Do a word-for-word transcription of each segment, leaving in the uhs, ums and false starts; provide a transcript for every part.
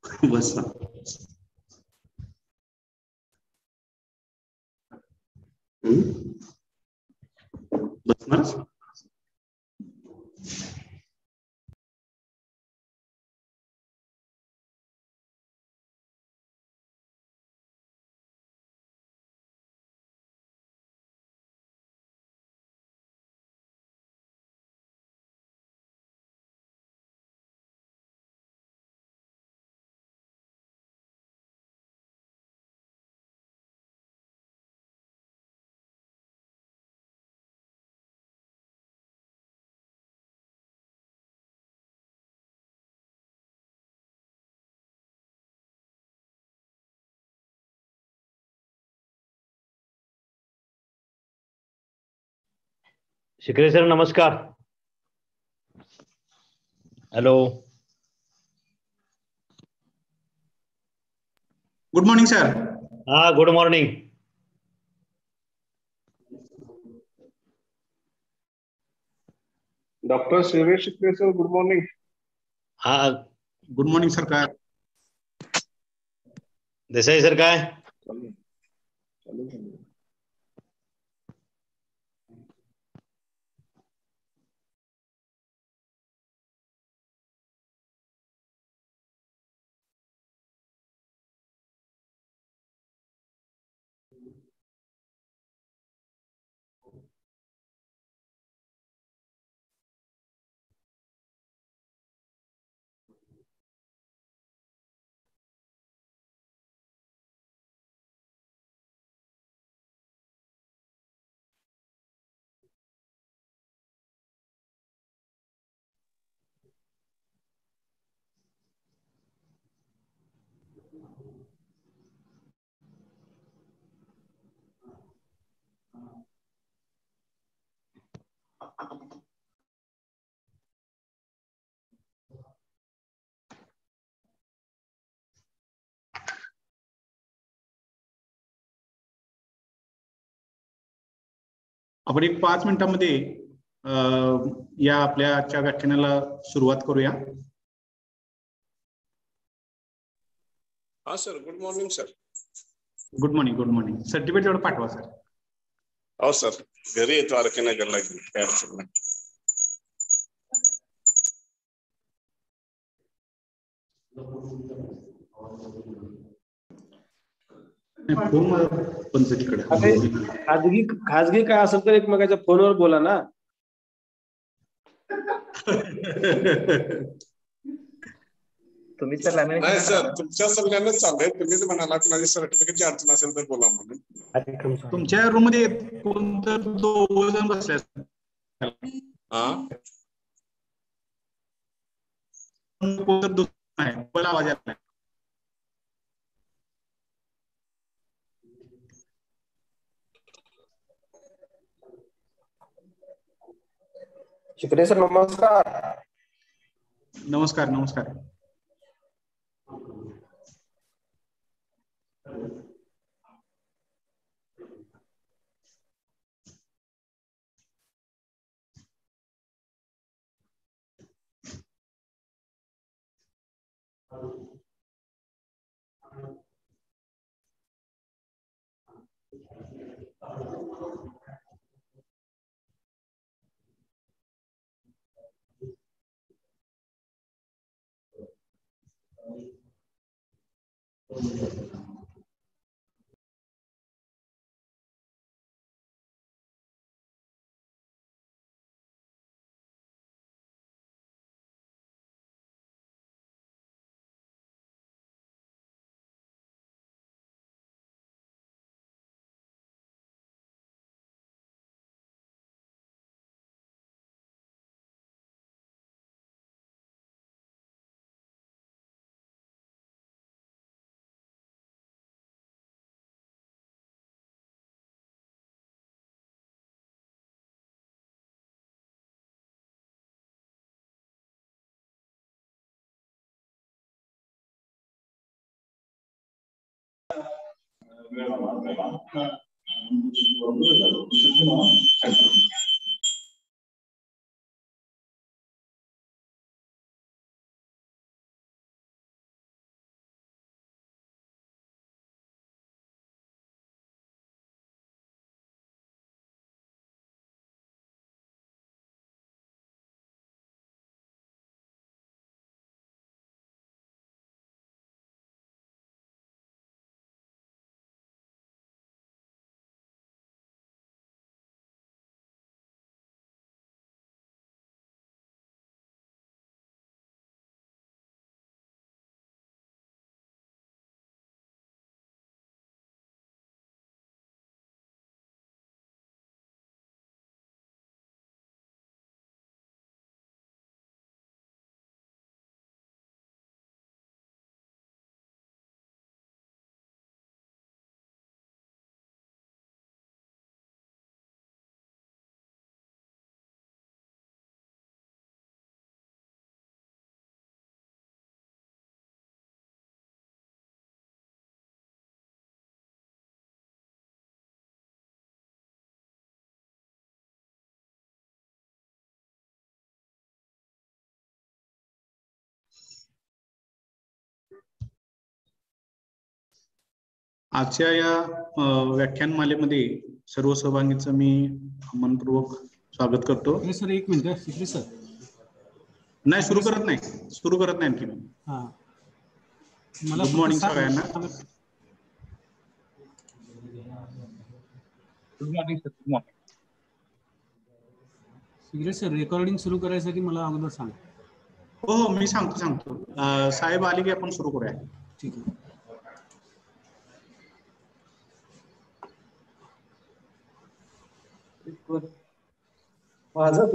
बस बसणार. शिकरे सर नमस्कार. Hello. Good morning sir. हा good morning. Doctor Shivesh Shikre sir good morning. हा गुड मॉर्निंग सर. काय देसाई सर काय चालू चालू चालू. आपण एक पाच मिनिटांमध्ये या आपल्या आजच्या व्याख्यानाला सुरुवात करूया. हा sir good morning sir. Good morning. Good morning. Certificate तेवढं पाठवा सर. हो सर घरी येतो आरकेनगरला काय अडचण नाही. पण तिकडे खाजगी खाजगी काय असेल तर एकमेकाच्या फोनवर बोला ना. तुम्ही तर लॅमिनेशन नाही सर तुमच्या सगळ्यांनाच चाललंय. तुम्हीच म्हणाला की माझी सर्टिफिकेटची अडचण असेल तर बोला म्हणून. तुमच्या रूम मध्ये कोण तर दोघ जण बसले कोण तर दुसरं नाही. मला आवाज येत नाही. शिकरे सर नमस्कार. नमस्कार. नमस्कार. आजच्या या व्याख्यानमालेमध्ये सर्व सहभागींचं मी मनपूर्वक स्वागत करतो. सर एक मिनिट शिकले सर नाही सुरू करत नाही सुरू करत नाही आणखी. हा मला गुड मॉर्निंग सगळ्यांना. Good morning sir. Good morning. Shikle sir recording सुरू करायसाठी मला अगोदर सांगा. हो हो मी सांगतो सांगतो साहेब आले की आपण सुरू करूया. ठीक आहे. माझा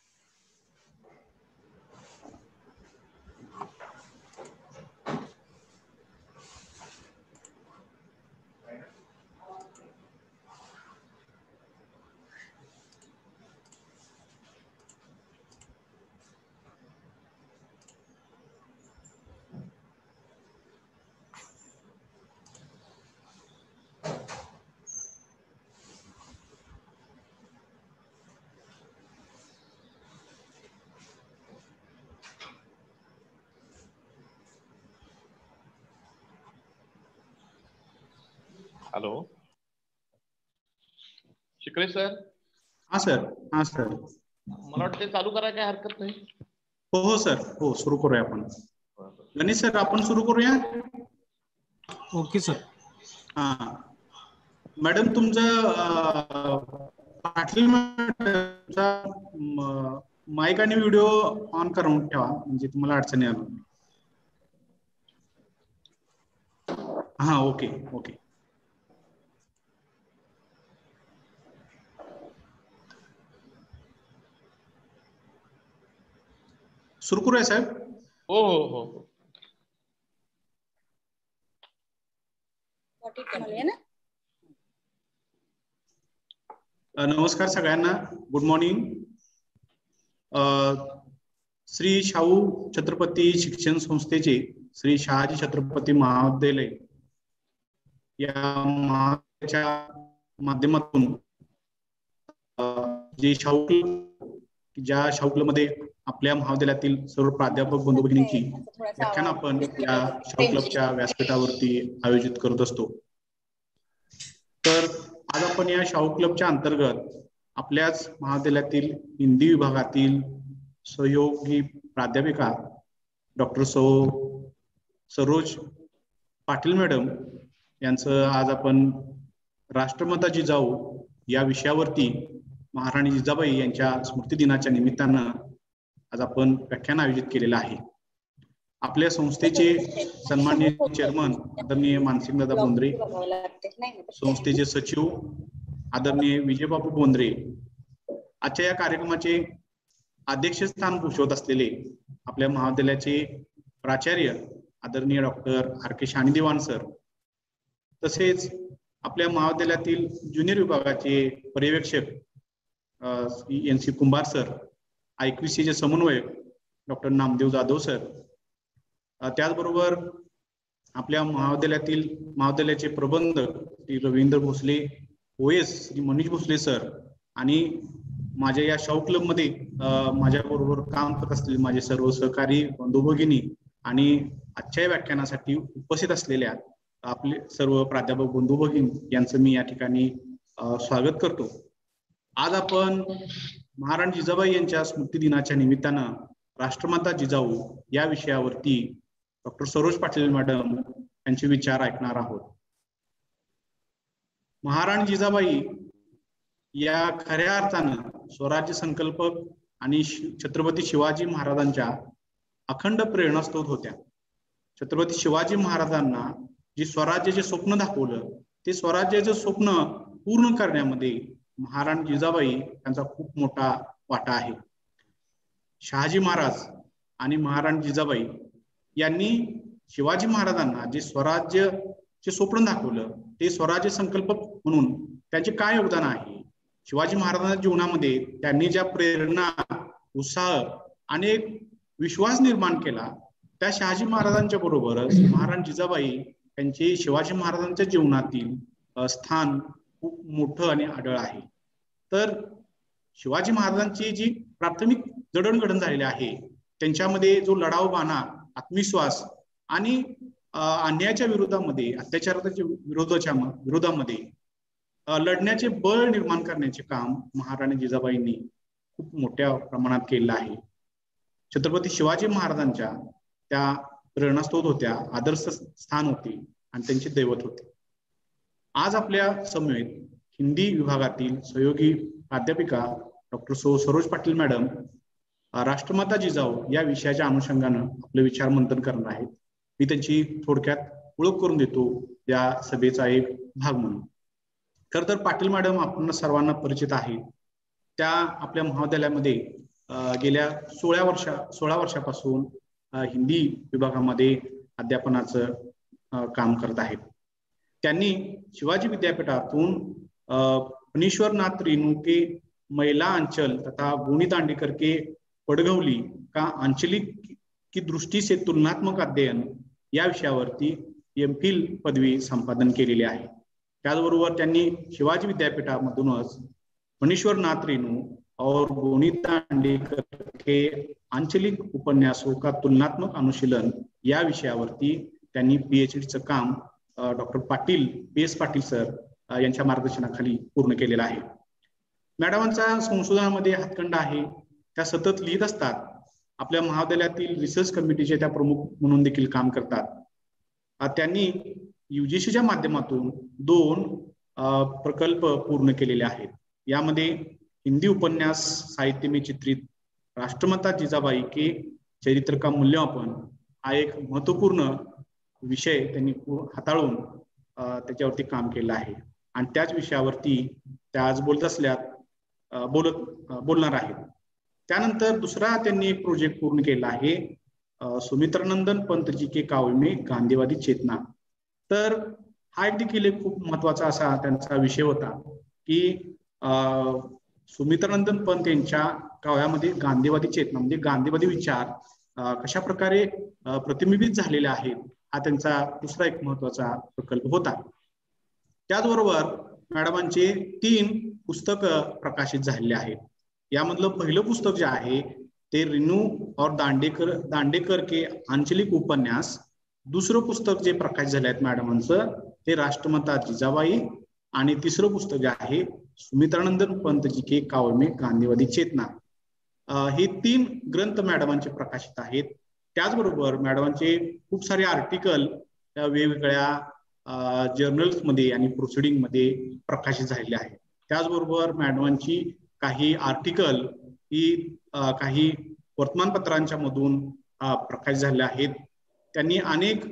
हॅलो शिकले सर. हा सर. हा सर मला वाटतं चालू करायला काय हरकत नाही. हो हो सर हो सुरू करूया आपण. गणेश सर आपण सुरू करूया. Okay sir. हा मॅडम तुमचं पाटील मॅडमचा माईक आणि व्हिडिओ ऑन करून ठेवा म्हणजे तुम्हाला अडचणी आली. हा ओके ओके. सुरू करूया साहेब. हो हो हो. नमस्कार सगळ्यांना. Good morning. श्री शाहू छत्रपती शिक्षण संस्थेचे श्री शहाजी छत्रपती महाविद्यालय या महाविद्यालयाच्या माध्यमातून जे शाहू ज्या शाहू क्लब मध्ये आपल्या महाविद्यालयातील सर्व प्राध्यापक बंधू भगिनींची व्याख्यान आपण या शाहू क्लबच्या व्यासपीठावरती आयोजित करत असतो. तर आज आपण या शाहू क्लबच्या अंतर्गत आपल्याच महाविद्यालयातील हिंदी विभागातील सहयोगी प्राध्यापिका डॉक्टर सौ सरोज पाटील मॅडम यांचं आज आपण राष्ट्रमाता जिजाऊ या विषयावरती महाराणी जिजाबाई यांच्या स्मृती दिनाच्या निमित्तानं आज आपण व्याख्यान आयोजित केलेलं आहे. आपल्या संस्थेचे सन्माननीय चेअरमन आदरणीय मानसिंगदादा बोंद्रे, संस्थेचे सचिव आदरणीय विजयबाबू बोंद्रे, आजच्या या कार्यक्रमाचे अध्यक्षस्थान भूषवत असलेले आपल्या महाविद्यालयाचे प्राचार्य आदरणीय doctor R K Shanidevan sir, तसेच आपल्या महाविद्यालयातील ज्युनियर विभागाचे पर्यवेक्षक एन सी कुंभार सर, आयक्यूसीचे समन्वयक डॉक्टर नामदेव जाधव सर, त्याचबरोबर आपल्या महाविद्यालयातील महाविद्यालयाचे प्रबंधक श्री रवींद्र भोसले ओएस, श्री मनीष भोसले सर आणि माझ्या या शाहू क्लब मध्ये माझ्या बरोबर काम करत असलेले माझे सर्व सहकारी बंधू भगिनी आणि आजच्या व्याख्यानासाठी उपस्थित असलेल्या आपले सर्व प्राध्यापक बंधू भगिनी यांचं मी या ठिकाणी स्वागत करतो. आज आपण महाराणी जिजाबाई यांच्या स्मृती दिनाच्या निमित्तानं राष्ट्रमाता जिजाऊ या विषयावरती डॉक्टर सरोज पाटील मॅडम यांचे विचार ऐकणार आहोत. महाराणी जिजाबाई या खऱ्या अर्थानं स्वराज्य संकल्पक आणि छत्रपती शिवाजी महाराजांच्या अखंड प्रेरणास्त्रोत होत्या. छत्रपती शिवाजी महाराजांना जे स्वराज्याचे स्वप्न दाखवलं ते स्वराज्याचं स्वप्न पूर्ण करण्यामध्ये महाराणी जिजाबाई यांचा खूप मोठा वाटा आहे. शहाजी महाराज आणि महाराणी जिजाबाई यांनी शिवाजी महाराजांना जे स्वराज्यचे स्वप्न दाखवलं ते स्वराज्य संकल्पक म्हणून त्यांचे काय योगदान आहे, शिवाजी महाराजांच्या जीवनामध्ये त्यांनी ज्या प्रेरणा, उत्साह आणि एक विश्वास निर्माण केला, त्या शहाजी महाराजांच्या बरोबरच महाराणी जिजाबाई यांचे शिवाजी महाराजांच्या जीवनातील स्थान खूप मोठं आणि आढळ आहे. तर शिवाजी महाराजांची जी प्राथमिक जडणघडण झालेली आहे त्यांच्यामध्ये जो लढाऊबाणा, आत्मविश्वास आणि अन्यायाच्या विरोधामध्ये, अत्याचाराच्या विरोधाच्या विरोधामध्ये लढण्याचे बळ निर्माण करण्याचे काम महाराणी जिजाबाईंनी खूप मोठ्या प्रमाणात केलेलं आहे. छत्रपती शिवाजी महाराजांच्या त्या प्रेरणास्त्रोत होत्या, आदर्श स्थान होते आणि त्यांचे दैवत होते. आज आपल्या समवेत हिंदी विभागातील सहयोगी प्राध्यापिका डॉक्टर सो सरोज पाटील मॅडम राष्ट्रमाता जिजाऊ या विषयाच्या अनुषंगानं आपले विचार मंथन करणार आहेत. मी त्यांची थोडक्यात ओळख करून देतो या सभेचा एक भाग म्हणून. खर तर पाटील मॅडम आपण सर्वांना परिचित आहेत. त्या आपल्या महाविद्यालयामध्ये गेल्या सोळा वर्षा सोळा वर्षापासून हिंदी विभागामध्ये अध्यापनाचं काम करत आहेत. त्यांनी शिवाजी विद्यापीठातून फणीश्वरनाथ रेणुके महिला अंचल तथा गुणी दांडेकर के पडघवली का आंचलिक की दृष्टी से तुलनात्मक अध्ययन या विषयावरती एम फिल पदवी संपादन केलेली आहे. त्याचबरोबर त्यांनी शिवाजी विद्यापीठामधूनच फणीश्वरनाथ रेणु और गुणी दांडेकर के आंचलिक उपन्यासों का तुलनात्मक अनुशीलन या विषयावरती त्यांनी पीएचडीचं काम doctor Patil P S Patil sir यांच्या मार्गदर्शनाखाली पूर्ण केलेलं आहे. मॅडमांचा संशोधनामध्ये हातखंडा आहे. त्या सतत लिहित असतात. आपल्या महाविद्यालयातील रिसर्च कमिटीचे त्या प्रमुख म्हणून देखील काम करतात. त्यांनी युजीसीच्या माध्यमातून दोन प्रकल्प पूर्ण केलेले आहेत. यामध्ये हिंदी उपन्यास साहित्य में चित्रित राष्ट्रमाता जिजाबाई के चरित्र का मूल्यमापन हा एक महत्वपूर्ण विषय त्यांनी हाताळून त्याच्यावरती काम केलं आहे आणि त्याच विषयावरती त्या आज बोलत असल्यात बोलत बोलणार आहेत. त्यानंतर दुसरा त्यांनी एक प्रोजेक्ट पूर्ण केला आहे, सुमित्रानंदन पंतजी के काव्य में गांधीवादी चेतना. तर हा एक देखील एक खूप महत्वाचा असा त्यांचा विषय होता की सुमित्रानंदन पंत यांच्या काव्यामध्ये गांधीवादी चेतना म्हणजे गांधीवादी विचार कशा प्रकारे प्रतिबिंबित झालेले आहेत हा त्यांचा दुसरा एक महत्वाचा प्रकल्प होता. त्याचबरोबर मॅडमांचे तीन पुस्तकं प्रकाशित झालेले आहेत. यामधलं पहिलं पुस्तक जे आहे ते रेणू और दांडेकर दांडेकर के आंचलिक उपन्यास. दुसरं पुस्तक जे प्रकाशित झाले आहेत मॅडमांचं ते राष्ट्रमाता जिजाबाई आणि तिसरं पुस्तक जे आहे सुमित्रानंदन पंतजी के काव्य में गांधीवादी चेतना. हे तीन ग्रंथ मॅडमांचे प्रकाशित आहेत. त्याचबरोबर मॅडमांचे खूप सारे आर्टिकल वेगवेगळ्या जर्नल्स मध्ये आणि प्रोसिडिंग मध्ये प्रकाशित झालेले आहेत. त्याचबरोबर मॅडमांची काही आर्टिकल ही काही वर्तमानपत्रांच्या मधून प्रकाशित झाले आहेत. त्यांनी अनेक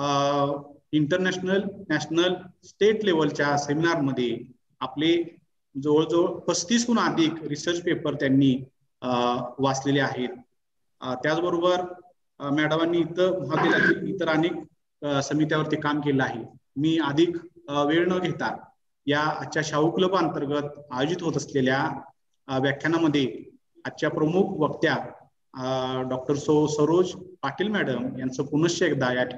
इंटरनॅशनल नॅशनल स्टेट लेवलच्या सेमिनारमध्ये आपले जवळजवळ पस्तीसहून अधिक रिसर्च पेपर त्यांनी वाचलेले आहेत. त्याचबरोबर मॅडमांनी इतर महाविद्यालयातील इतर अनेक समित्यावरती काम केलं आहे. मी अधिक वेळ न घेता या आजच्या शाहू क्लब अंतर्गत आयोजित होत असलेल्या व्याख्यानामध्ये आजच्या प्रमुख वक्त्या डॉक्टर सो सरोज पाटील मॅडम यांचं पुनश्च एकदा या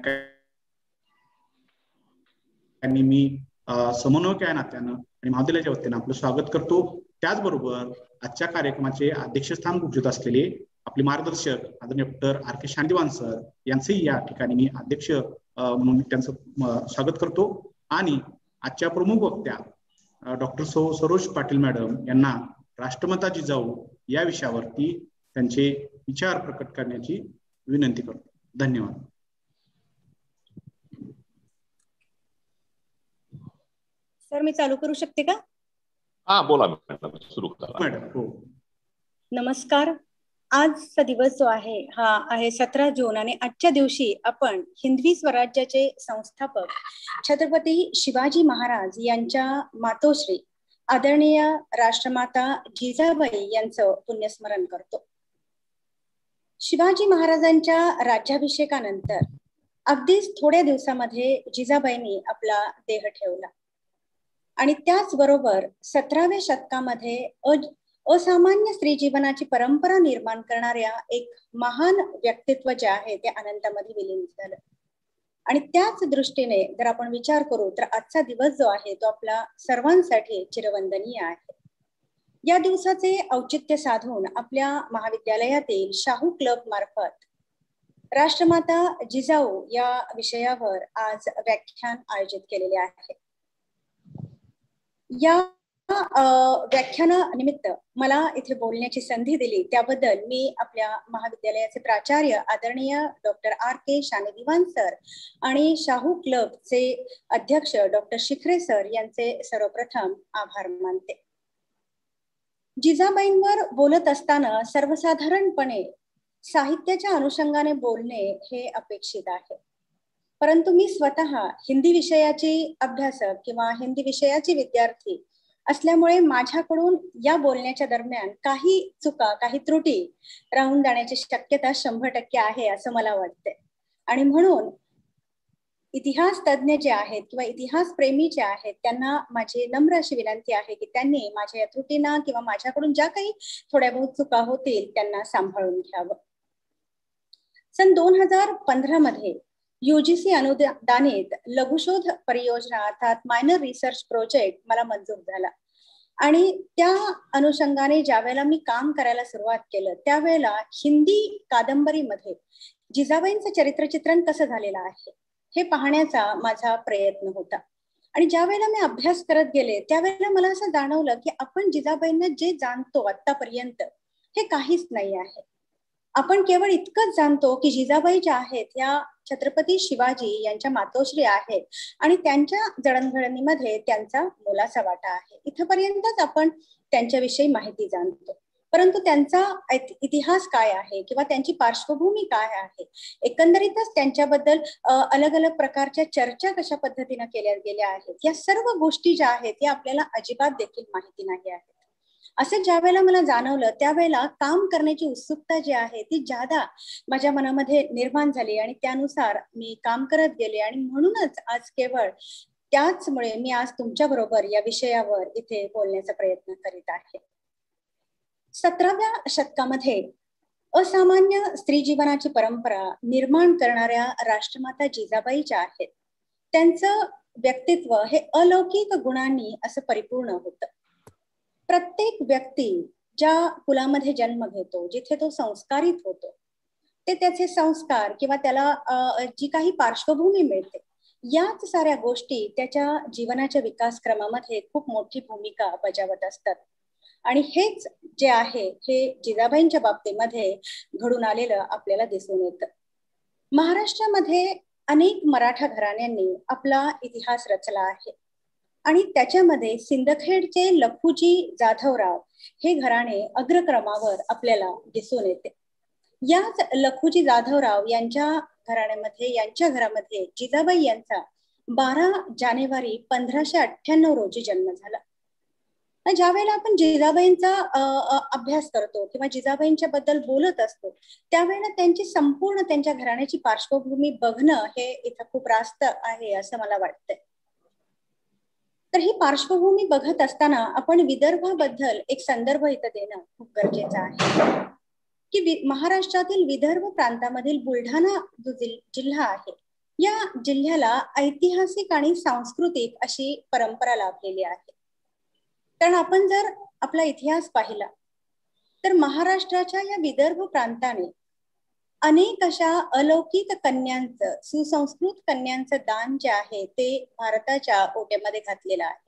ठिकाणी मी समन्वयक या नात्यानं आणि महाविद्यालयाच्या वतीनं आपलं स्वागत करतो. त्याचबरोबर आजच्या कार्यक्रमाचे अध्यक्षस्थान भूषवत असलेले आपले मार्गदर्शक आदरणीय doctor R K Shantivan sir यांचंही या ठिकाणी मी अध्यक्ष म्हणून त्यांचं स्वागत करतो. आणि आजच्या प्रमुख वक्त्या डॉक्टर सो सरोज पाटील मॅडम यांना राष्ट्रमाता जिजाऊ या विषयावरती त्यांचे विचार प्रकट करण्याची विनंती करतो. धन्यवाद. सर मी चालू करू शकते का? हा बोला मॅडम, सुरू करा मॅडम. हो नमस्कार. आजचा दिवस जो आहे हा आहे सतरा जून आणि आजच्या दिवशी आपण हिंदवी स्वराज्याचे संस्थापक छत्रपती शिवाजी महाराज यांच्या मातोश्री आदरणीय राष्ट्रमाता जिजाबाई यांचं पुण्यस्मरण करतो. शिवाजी महाराजांच्या राज्याभिषेकानंतर अगदीच थोड्या दिवसामध्ये जिजाबाईंनी आपला देह ठेवला आणि त्याचबरोबर सतराव्या शतकामध्ये अ असामान्य स्त्री जीवनाची परंपरा निर्माण करणाऱ्या एक महान व्यक्तित्व जे आहे ते अनंतामध्ये विलीन झालं. आणि त्याच दृष्टीने जर आपण विचार करू तर आजचा दिवस जो आहे तो आपला सर्वांसाठी चिरवंदनीय आहे. या दिवसाचे औचित्य साधून आपल्या महाविद्यालयातील शाहू क्लब मार्फत राष्ट्रमाता जिजाऊ या विषयावर आज व्याख्यान आयोजित केलेले आहे. या व्याख्यानानिमित्त मला इथे बोलण्याची संधी दिली त्याबद्दल मी आपल्या महाविद्यालयाचे प्राचार्य आदरणीय doctor R K Shanedivan sir आणि शाहू क्लबचे अध्यक्ष डॉक्टर शिखरे सर यांचे सर्वप्रथम आभार मानते. जिजाबाईंवर बोलत असताना सर्वसाधारणपणे साहित्याच्या अनुषंगाने बोलणे हे अपेक्षित आहे, परंतु मी स्वतः हिंदी विषयाची अभ्यासक किंवा हिंदी विषयाची विद्यार्थी असल्यामुळे माझ्याकडून या बोलण्याच्या दरम्यान काही चुका काही त्रुटी राहून जाण्याची शक्यता शंभर टक्के आहे असं मला वाटते. आणि म्हणून इतिहास तज्ञ जे आहेत किंवा इतिहास प्रेमी जे आहेत त्यांना माझी नम्र अशी विनंती आहे की त्यांनी माझ्या या त्रुटींना किंवा माझ्याकडून ज्या काही थोड्या बहुत चुका होतील त्यांना सांभाळून घ्यावं. सन दोन हजार पंधरा मध्ये युजीसी अनुदानित लघुशोध परियोजना अर्थात मायनर रिसर्च प्रोजेक्ट मला मंजूर झाला आणि त्या अनुषंगाने ज्या वेळेला मी काम करायला सुरुवात केलं त्यावेळेला हिंदी कादंबरीमध्ये जिजाबाईंचं चरित्रचित्रण कसं झालेलं आहे हे पाहण्याचा माझा प्रयत्न होता. आणि ज्या वेळेला मी अभ्यास करत गेले त्यावेळेला मला असं जाणवलं की आपण जिजाबाईंना जे जाणतो आतापर्यंत हे काहीच नाही आहे. आपण केवळ इतकंच जाणतो की जिजाबाई ज्या आहेत या छत्रपती शिवाजी यांच्या मातोश्री आहेत आणि त्यांच्या जडणघडणीमध्ये त्यांचा मोलाचा वाटा आहे. इथपर्यंतच आपण त्यांच्याविषयी माहिती जाणतो, परंतु त्यांचा इतिहास काय आहे किंवा त्यांची पार्श्वभूमी काय आहे, एकंदरीतच त्यांच्याबद्दल अलग अलग प्रकारच्या चर्चा कशा पद्धतीने केल्या गेल्या आहेत, या सर्व गोष्टी ज्या आहेत या आपल्याला अजिबात देखील माहिती नाही आहे. असं ज्या वेळेला मला जाणवलं त्यावेळेला काम करण्याची उत्सुकता जी आहे ती जादा माझ्या मनामध्ये निर्माण झाली आणि त्यानुसार मी काम करत गेले. आणि म्हणूनच आज केवळ त्याचमुळे मी आज तुमच्या बरोबर या विषयावर इथे बोलण्याचा प्रयत्न करीत आहे. सतराव्या शतकामध्ये असामान्य स्त्री जीवनाची परंपरा निर्माण करणाऱ्या राष्ट्रमाता जिजाबाई ज्या आहेत त्यांचं व्यक्तित्व हे अलौकिक गुणांनी असं परिपूर्ण होतं. प्रत्येक व्यक्ती ज्या कुलामध्ये जन्म घेतो, जिथे तो संस्कारित होतो, ते त्याचे संस्कार किंवा त्याला जी काही पार्श्वभूमी मिळते याच साऱ्या गोष्टी त्याच्या जीवनाच्या विकासक्रमामध्ये खूप मोठी भूमिका बजावत असतात. आणि हेच जे आहे हे जिजाबाईंच्या बाबतीमध्ये घडून आलेलं आपल्याला दिसून येतं. महाराष्ट्रामध्ये अनेक मराठा घराण्यांनी आपला इतिहास रचला आहे आणि त्याच्यामध्ये सिंदखेडचे लखुजी जाधवराव हे घराणे अग्रक्रमावर आपल्याला दिसून येते. याच लखुजी जाधवराव यांच्या घराण्यामध्ये यांच्या घरामध्ये जिजाबाई यांचा बारा जानेवारी पंधराशे अठ्ठ्याण्णव रोजी जन्म झाला. ज्या वेळेला आपण जिजाबाईंचा अभ्यास करतो किंवा जिजाबाईंच्या बद्दल बोलत असतो त्यावेळेला त्यांची संपूर्ण त्यांच्या घराण्याची पार्श्वभूमी बघणं हे इथं खूप रास्त आहे असं मला वाटतंय. तर ही पार्श्वभूमी बघत असताना आपण विदर्भाबद्दल एक संदर्भ इथं देणं खूप गरजेचं आहे की महाराष्ट्रातील विदर्भ प्रांतामधील बुलढाणा जो जिल्हा आहे या जिल्ह्याला ऐतिहासिक आणि सांस्कृतिक अशी परंपरा लाभलेली आहे. कारण आपण जर आपला इतिहास पाहिला तर महाराष्ट्राच्या या विदर्भ प्रांताने अनेक अशा अलौकिक कन्यांचं सुसंस्कृत कन्यांचं दान जे आहे ते भारताच्या ओट्यामध्ये घातलेलं आहे.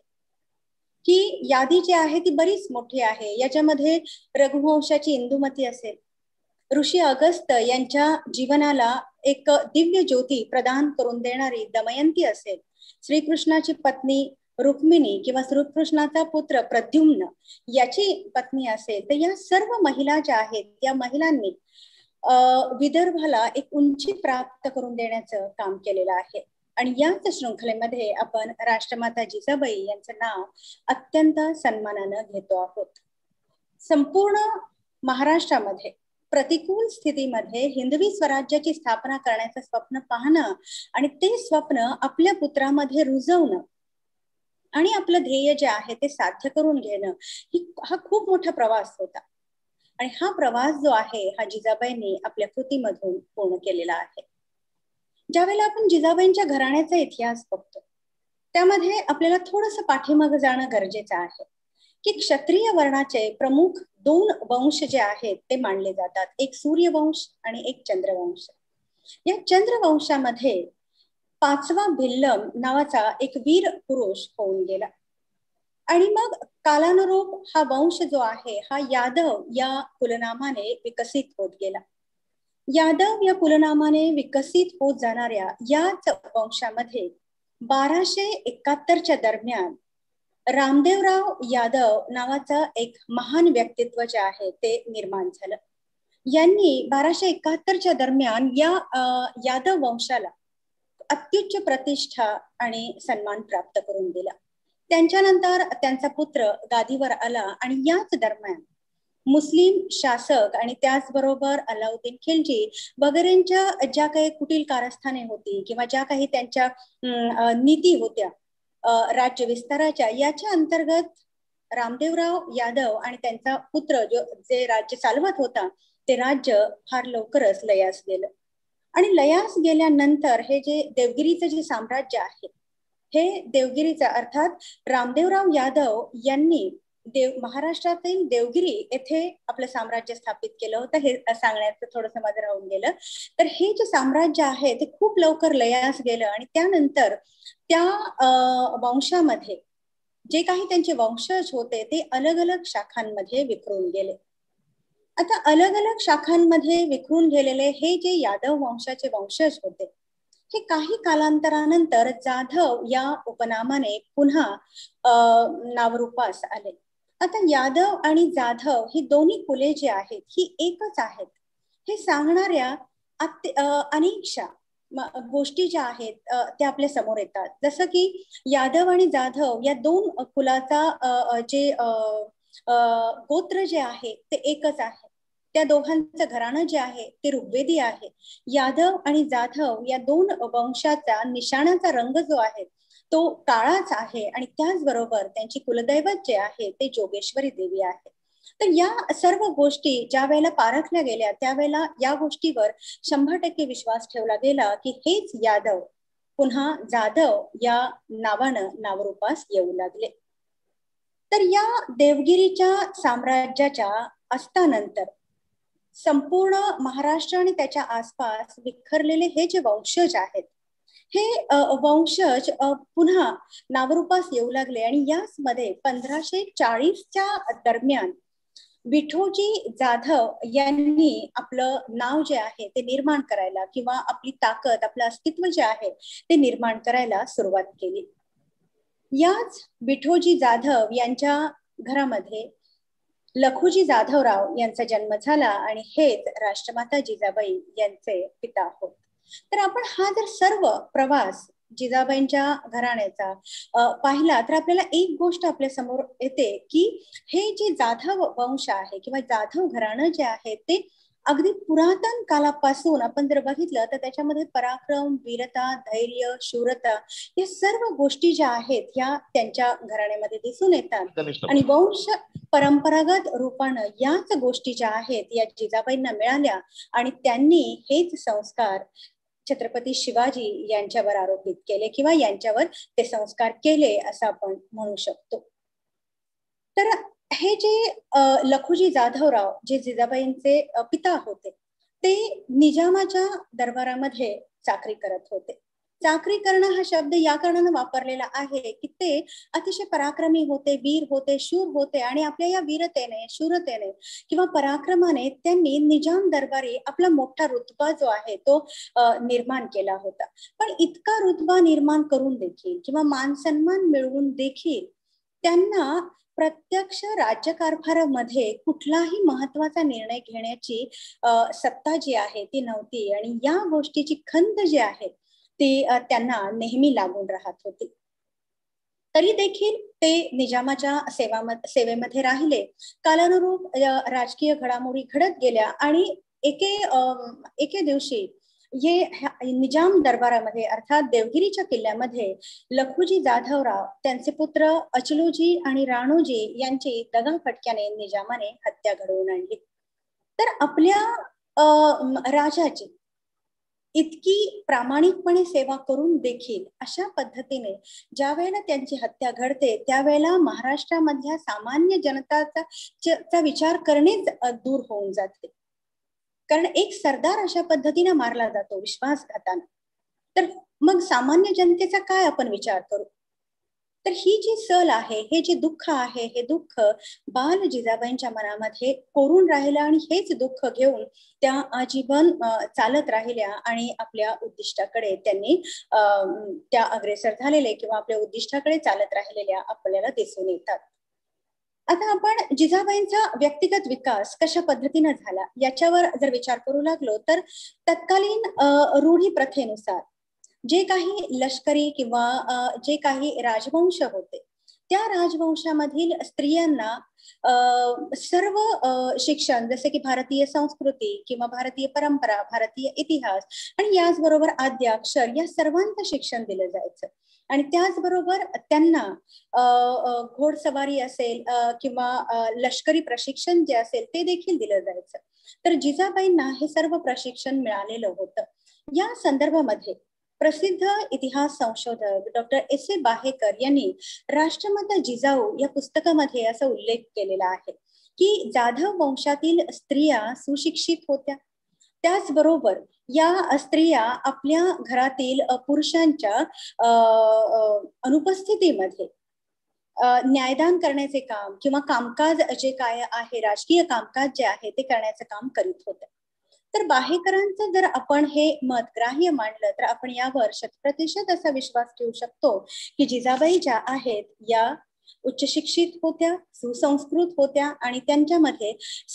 ही यादी जी आहे ती बरीच मोठी आहे. याच्यामध्ये रघुवंशाची इंदुमती असेल, ऋषी अगस्त्य यांच्या जीवनाला एक दिव्य ज्योती प्रदान करून देणारी दमयंती असेल, श्रीकृष्णाची पत्नी रुक्मिणी किंवा श्रीकृष्णाचा पुत्र प्रद्युम्न याची पत्नी असेल, तर या सर्व महिला ज्या आहेत या महिलांनी विदर्भाला एक उंची प्राप्त करून देण्याचं काम केलेलं आहे. आणि याच शृंखलेमध्ये आपण राष्ट्रमाता जिजाबाई यांचं नाव अत्यंत सन्मानानं घेतो आहोत. संपूर्ण महाराष्ट्रामध्ये प्रतिकूल स्थितीमध्ये हिंदवी स्वराज्याची स्थापना करण्याचं स्वप्न पाहणं आणि ते स्वप्न आपल्या पुत्रामध्ये रुजवणं आणि आपलं ध्येय जे आहे ते साध्य करून घेणं ही हा खूप मोठा प्रवास होता. आणि हा प्रवास जो आहे हा जिजाबाईंनी आपल्या कृतीमधून पूर्ण केलेला आहे. ज्यावेळेला आपण जिजाबाईंच्या घराण्याचा इतिहास बघतो त्यामध्ये आपल्याला थोडंसं पाठीमागं जाणं गरजेचं आहे की क्षत्रिय वर्णाचे प्रमुख दोन वंश जे आहेत ते मानले जातात, एक सूर्यवंश आणि एक चंद्रवंश. या चंद्रवंशामध्ये पाचवा भिल्लम नावाचा एक वीर पुरुष होऊन गेला आणि मग कालानुरूप हा वंश जो आहे हा यादव या कुलनामाने विकसित होत गेला. यादव या कुलनामाने विकसित होत जाणाऱ्या याच वंशामध्ये बाराशे एकाहत्तरच्या दरम्यान रामदेवराव यादव नावाचं एक महान व्यक्तित्व जे आहे ते निर्माण झालं. यांनी बाराशे एकाहत्तरच्या दरम्यान या यादव वंशाला अत्युच्च प्रतिष्ठा आणि सन्मान प्राप्त करून दिला. त्यांच्यानंतर त्यांचा पुत्र गादीवर आला आणि याच दरम्यान मुस्लिम शासक आणि त्याचबरोबर अलाउद्दीन खिलजी वगैरेंच्या ज्या काही कुटील कारस्थाने होती किंवा ज्या काही त्यांच्या नीती होत्या राज्य विस्ताराच्या, याच्या अंतर्गत रामदेवराव यादव आणि त्यांचा पुत्र जो जे राज्य चालवत होता ते राज्य फार लवकरच लयास गेलं. आणि लयास गेल्यानंतर हे जे देवगिरीचं जे साम्राज्य आहे हे देवगिरीचा अर्थात रामदेवराव यादव यांनी देव महाराष्ट्रातील देवगिरी येथे आपलं साम्राज्य स्थापित केलं होतं. हे सांगण्याचं थोडंसं माझं राहून गेलं. तर हे जे साम्राज्य आहे ते खूप लवकर लयास गेलं आणि त्यानंतर त्या वंशामध्ये जे काही त्यांचे वंशज होते ते अलग अलग शाखांमध्ये विखरून गेले. आता अलग अलग शाखांमध्ये विखरून गेलेले हे जे यादव वंशाचे वंशज होते हे काही कालांतरानंतर जाधव या उपनामाने पुन्हा नावरूपास आले. आता यादव आणि जाधव ही दोन्ही कुले जी आहेत ही एकच आहेत हे सांगणाऱ्या अनेकशा गोष्टी ज्या आहेत त्या आपल्या समोर येतात. जसं की यादव आणि जाधव या दोन कुलाचा जे गोत्र जे आहे ते एकच आहे. त्या दोघांचं घराणं जे आहे ते ऋग्वेदी आहे. यादव आणि जाधव या दोन वंशाचा निशाणाचा रंग जो आहे तो काळाच आहे आणि त्याचबरोबर त्यांची कुलदैवत जे आहे ते जोगेश्वरी देवी आहे. तर या सर्व गोष्टी ज्या वेळेला पारखल्या गेल्या त्यावेळेला या गोष्टीवर शंभर टक्के विश्वास ठेवला गेला की हेच यादव पुन्हा जाधव या नावानं नावरूपास येऊ लागले. तर या देवगिरीच्या साम्राज्याच्या अस्तानंतर संपूर्ण महाराष्ट्र आणि त्याच्या आसपास विखरलेले हे जे वंशज आहेत हे वंशज पुन्हा नावरूपास येऊ लागले आणि याचमध्ये पंधराशे चाळीसच्या दरम्यान विठोजी जाधव यांनी आपलं नाव जे आहे ते निर्माण करायला किंवा आपली ताकद आपलं अस्तित्व जे आहे ते निर्माण करायला सुरुवात केली. याच विठोजी जाधव यांच्या घरामध्ये लखुजी जाधवराव यांचा जन्म झाला आणि हेच राष्ट्रमाता जिजाबाई यांचे पिता होत. तर आपण हा जर सर्व प्रवास जिजाबाईंच्या घराण्याचा पाहिला तर आपल्याला एक गोष्ट आपल्या समोर येते की हे जे जाधव वंश आहे किंवा जाधव घराणं जे आहे ते अगदी पुरातन कालापासून आपण जर बघितलं तर त्याच्यामध्ये पराक्रम, वीरता, धैर्य, शूरता या सर्व गोष्टी ज्या आहेत या त्यांच्या घराण्यामध्ये दिसून येतात. आणि वंश परंपरागत रूपानं याच गोष्टी ज्या आहेत या जिजाबाईंना मिळाल्या आणि त्यांनी हेच संस्कार छत्रपती शिवाजी यांच्यावर आरोपित केले किंवा यांच्यावर ते संस्कार केले असं आपण म्हणू शकतो. तर हे जे लखुजी जाधवराव जे जिजाबाईंचे पिता होते ते निजामाच्या दरबारामध्ये चाकरी करत होते. चाकरी करणं हा शब्द या कारणानं वापरलेला आहे की ते अतिशय पराक्रमी होते, वीर होते, शूर होते आणि आपल्या या वीरतेने, शूरतेने किंवा पराक्रमाने त्यांनी निजाम दरबारी आपला मोठा रुतबा जो आहे तो निर्माण केला होता. पण इतका रुतबा निर्माण करून देखील किंवा मान सन्मान मिळवून देखील त्यांना प्रत्यक्ष राज्यकारभारामध्ये कुठलाही महत्वाचा निर्णय घेण्याची सत्ता जी आहे ती नव्हती आणि या गोष्टीची खंत जी आहे ती त्यांना नेहमी लागून राहत होती. तरी देखील ते निजामाच्या सेवा सेवेमध्ये राहिले. कालानुरूप राजकीय घडामोडी घडत गेल्या आणि एके एके दिवशी हे निजाम दरबारामध्ये अर्थात देवगिरीच्या किल्ल्यामध्ये लखुजी जाधवराव त्यांचे पुत्र अचलूजी आणि राणूजी यांची दगाफटक्याने निजामाने हत्या घडवून आणली. तर आपल्या राजाची इतकी प्रामाणिकपणे सेवा करून देखील अशा पद्धतीने ज्या वेळेला त्यांची हत्या घडते त्यावेळेला महाराष्ट्रामधल्या सामान्य जनताचा विचार करणेच दूर होऊन जाते. कारण एक सरदार अशा पद्धतीने मारला जातो विश्वासघाताने, तर मग सामान्य जनतेचा काय आपण विचार करू? तर ही जी सल आहे, हे जे दुःख आहे, हे दुःख बाल जिजाबाईंच्या मनामध्ये कोरून राहिलं आणि हेच दुःख घेऊन त्या आजीवन चालत राहिल्या आणि आपल्या उद्दिष्टाकडे त्यांनी त्या अग्रेसर झालेले किंवा आपल्या उद्दिष्टाकडे चालत राहिलेल्या आपल्याला दिसून येतात. आता आपण जिजाबाईंचा व्यक्तिगत विकास कशा पद्धतीने झाला याच्यावर जर विचार करू लागलो तर तत्कालीन रूढी प्रथेनुसार जे काही लष्करी किंवा जे काही राजवंश होते त्या राजवंशामधील स्त्रियांना सर्व शिक्षण जसे की भारतीय संस्कृती किंवा भारतीय परंपरा, भारतीय इतिहास आणि याचबरोबर आद्याक्षर या सर्वांचं शिक्षण दिलं जायचं. आणि त्याचबरोबर त्यांना घोडसवारी असेल किंवा लष्करी प्रशिक्षण जे असेल ते देखील दिलं जायचं. तर जिजाबाईंना हे सर्व प्रशिक्षण मिळालेलं होतं. या संदर्भामध्ये प्रसिद्ध इतिहास संशोधक डॉक्टर एस ए बाहेकर यांनी राष्ट्रमाता जिजाऊ या पुस्तकामध्ये असा उल्लेख केलेला आहे की जाधव वंशातील स्त्रिया सुशिक्षित होत्या, त्याचबरोबर या स्त्रिया आपल्या घरातील पुरुषांच्या अनुपस्थितीमध्ये न्यायदान करण्याचे काम किंवा कामकाज जे काय आहे, राजकीय कामकाज जे आहे ते करण्याचं काम करीत होत्या. तर बाहेकरांचं जर आपण हे मत ग्राह्य मानलं तर आपण यावर शतप्रतिशत असा विश्वास ठेवू शकतो की जिजाबाई ज्या आहेत या उच्च शिक्षित होत्या, सुसंस्कृत होत्या आणि त्यांच्यामध्ये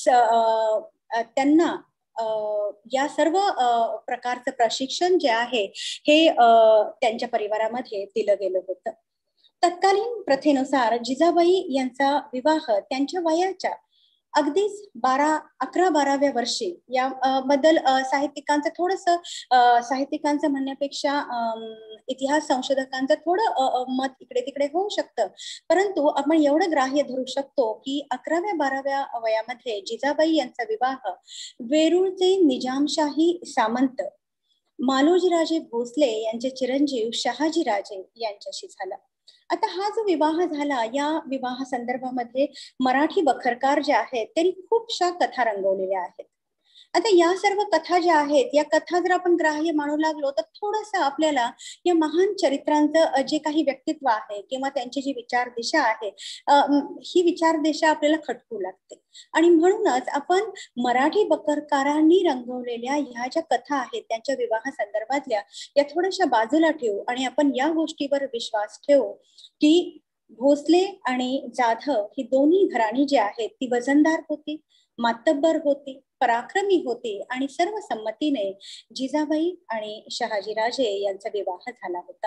त्यांना या सर्व प्रकारचं प्रशिक्षण जे आहे हे त्यांच्या परिवारामध्ये दिलं गेलं होतं. तत्कालीन प्रथेनुसार जिजाबाई यांचा विवाह त्यांच्या वयाच्या अगदीच बारा अकरा बाराव्या वर्षी या बद्दल साहित्यिकांचं थोडस साहित्यिकांचं म्हणण्यापेक्षा इतिहास संशोधकांचं थोडं मत इकडे तिकडे होऊ शकतं, परंतु आपण एवढं ग्राह्य धरू शकतो की अकराव्या बाराव्या वयामध्ये जिजाबाई यांचा विवाह वेरूळचे निजामशाही सामंत मालोजीराजे भोसले यांचे चिरंजीव शहाजीराजे यांच्याशी झाला. आता हा जो विवाह झाला या विवाह संदर्भामध्ये मराठी बखरकार जे आहेत त्यांनी खूपशा कथा रंगवलेल्या आहेत. आता या सर्व कथा ज्या आहेत या कथा जर आपण ग्राह्य मानू लागलो तर थोडस आपल्याला या महान चरित्रांचं जे काही व्यक्तित्व आहे किंवा त्यांची जी विचार दिशा आहे ही विचार दिशा आपल्याला खटकू लागते. आणि म्हणूनच आपण मराठी बखरकारांनी रंगवलेल्या ह्या ज्या कथा आहेत त्यांच्या विवाह संदर्भातल्या या थोड्याशा बाजूला ठेवू आणि आपण या गोष्टीवर विश्वास ठेवू की भोसले आणि जाधव ही दोन्ही घराणी जी आहेत ती वजनदार होती, मातब्बर होती, पराक्रमी होती आणि सर्व संमतीने जिजाबाई आणि शहाजीराजे यांचा विवाह झाला होता.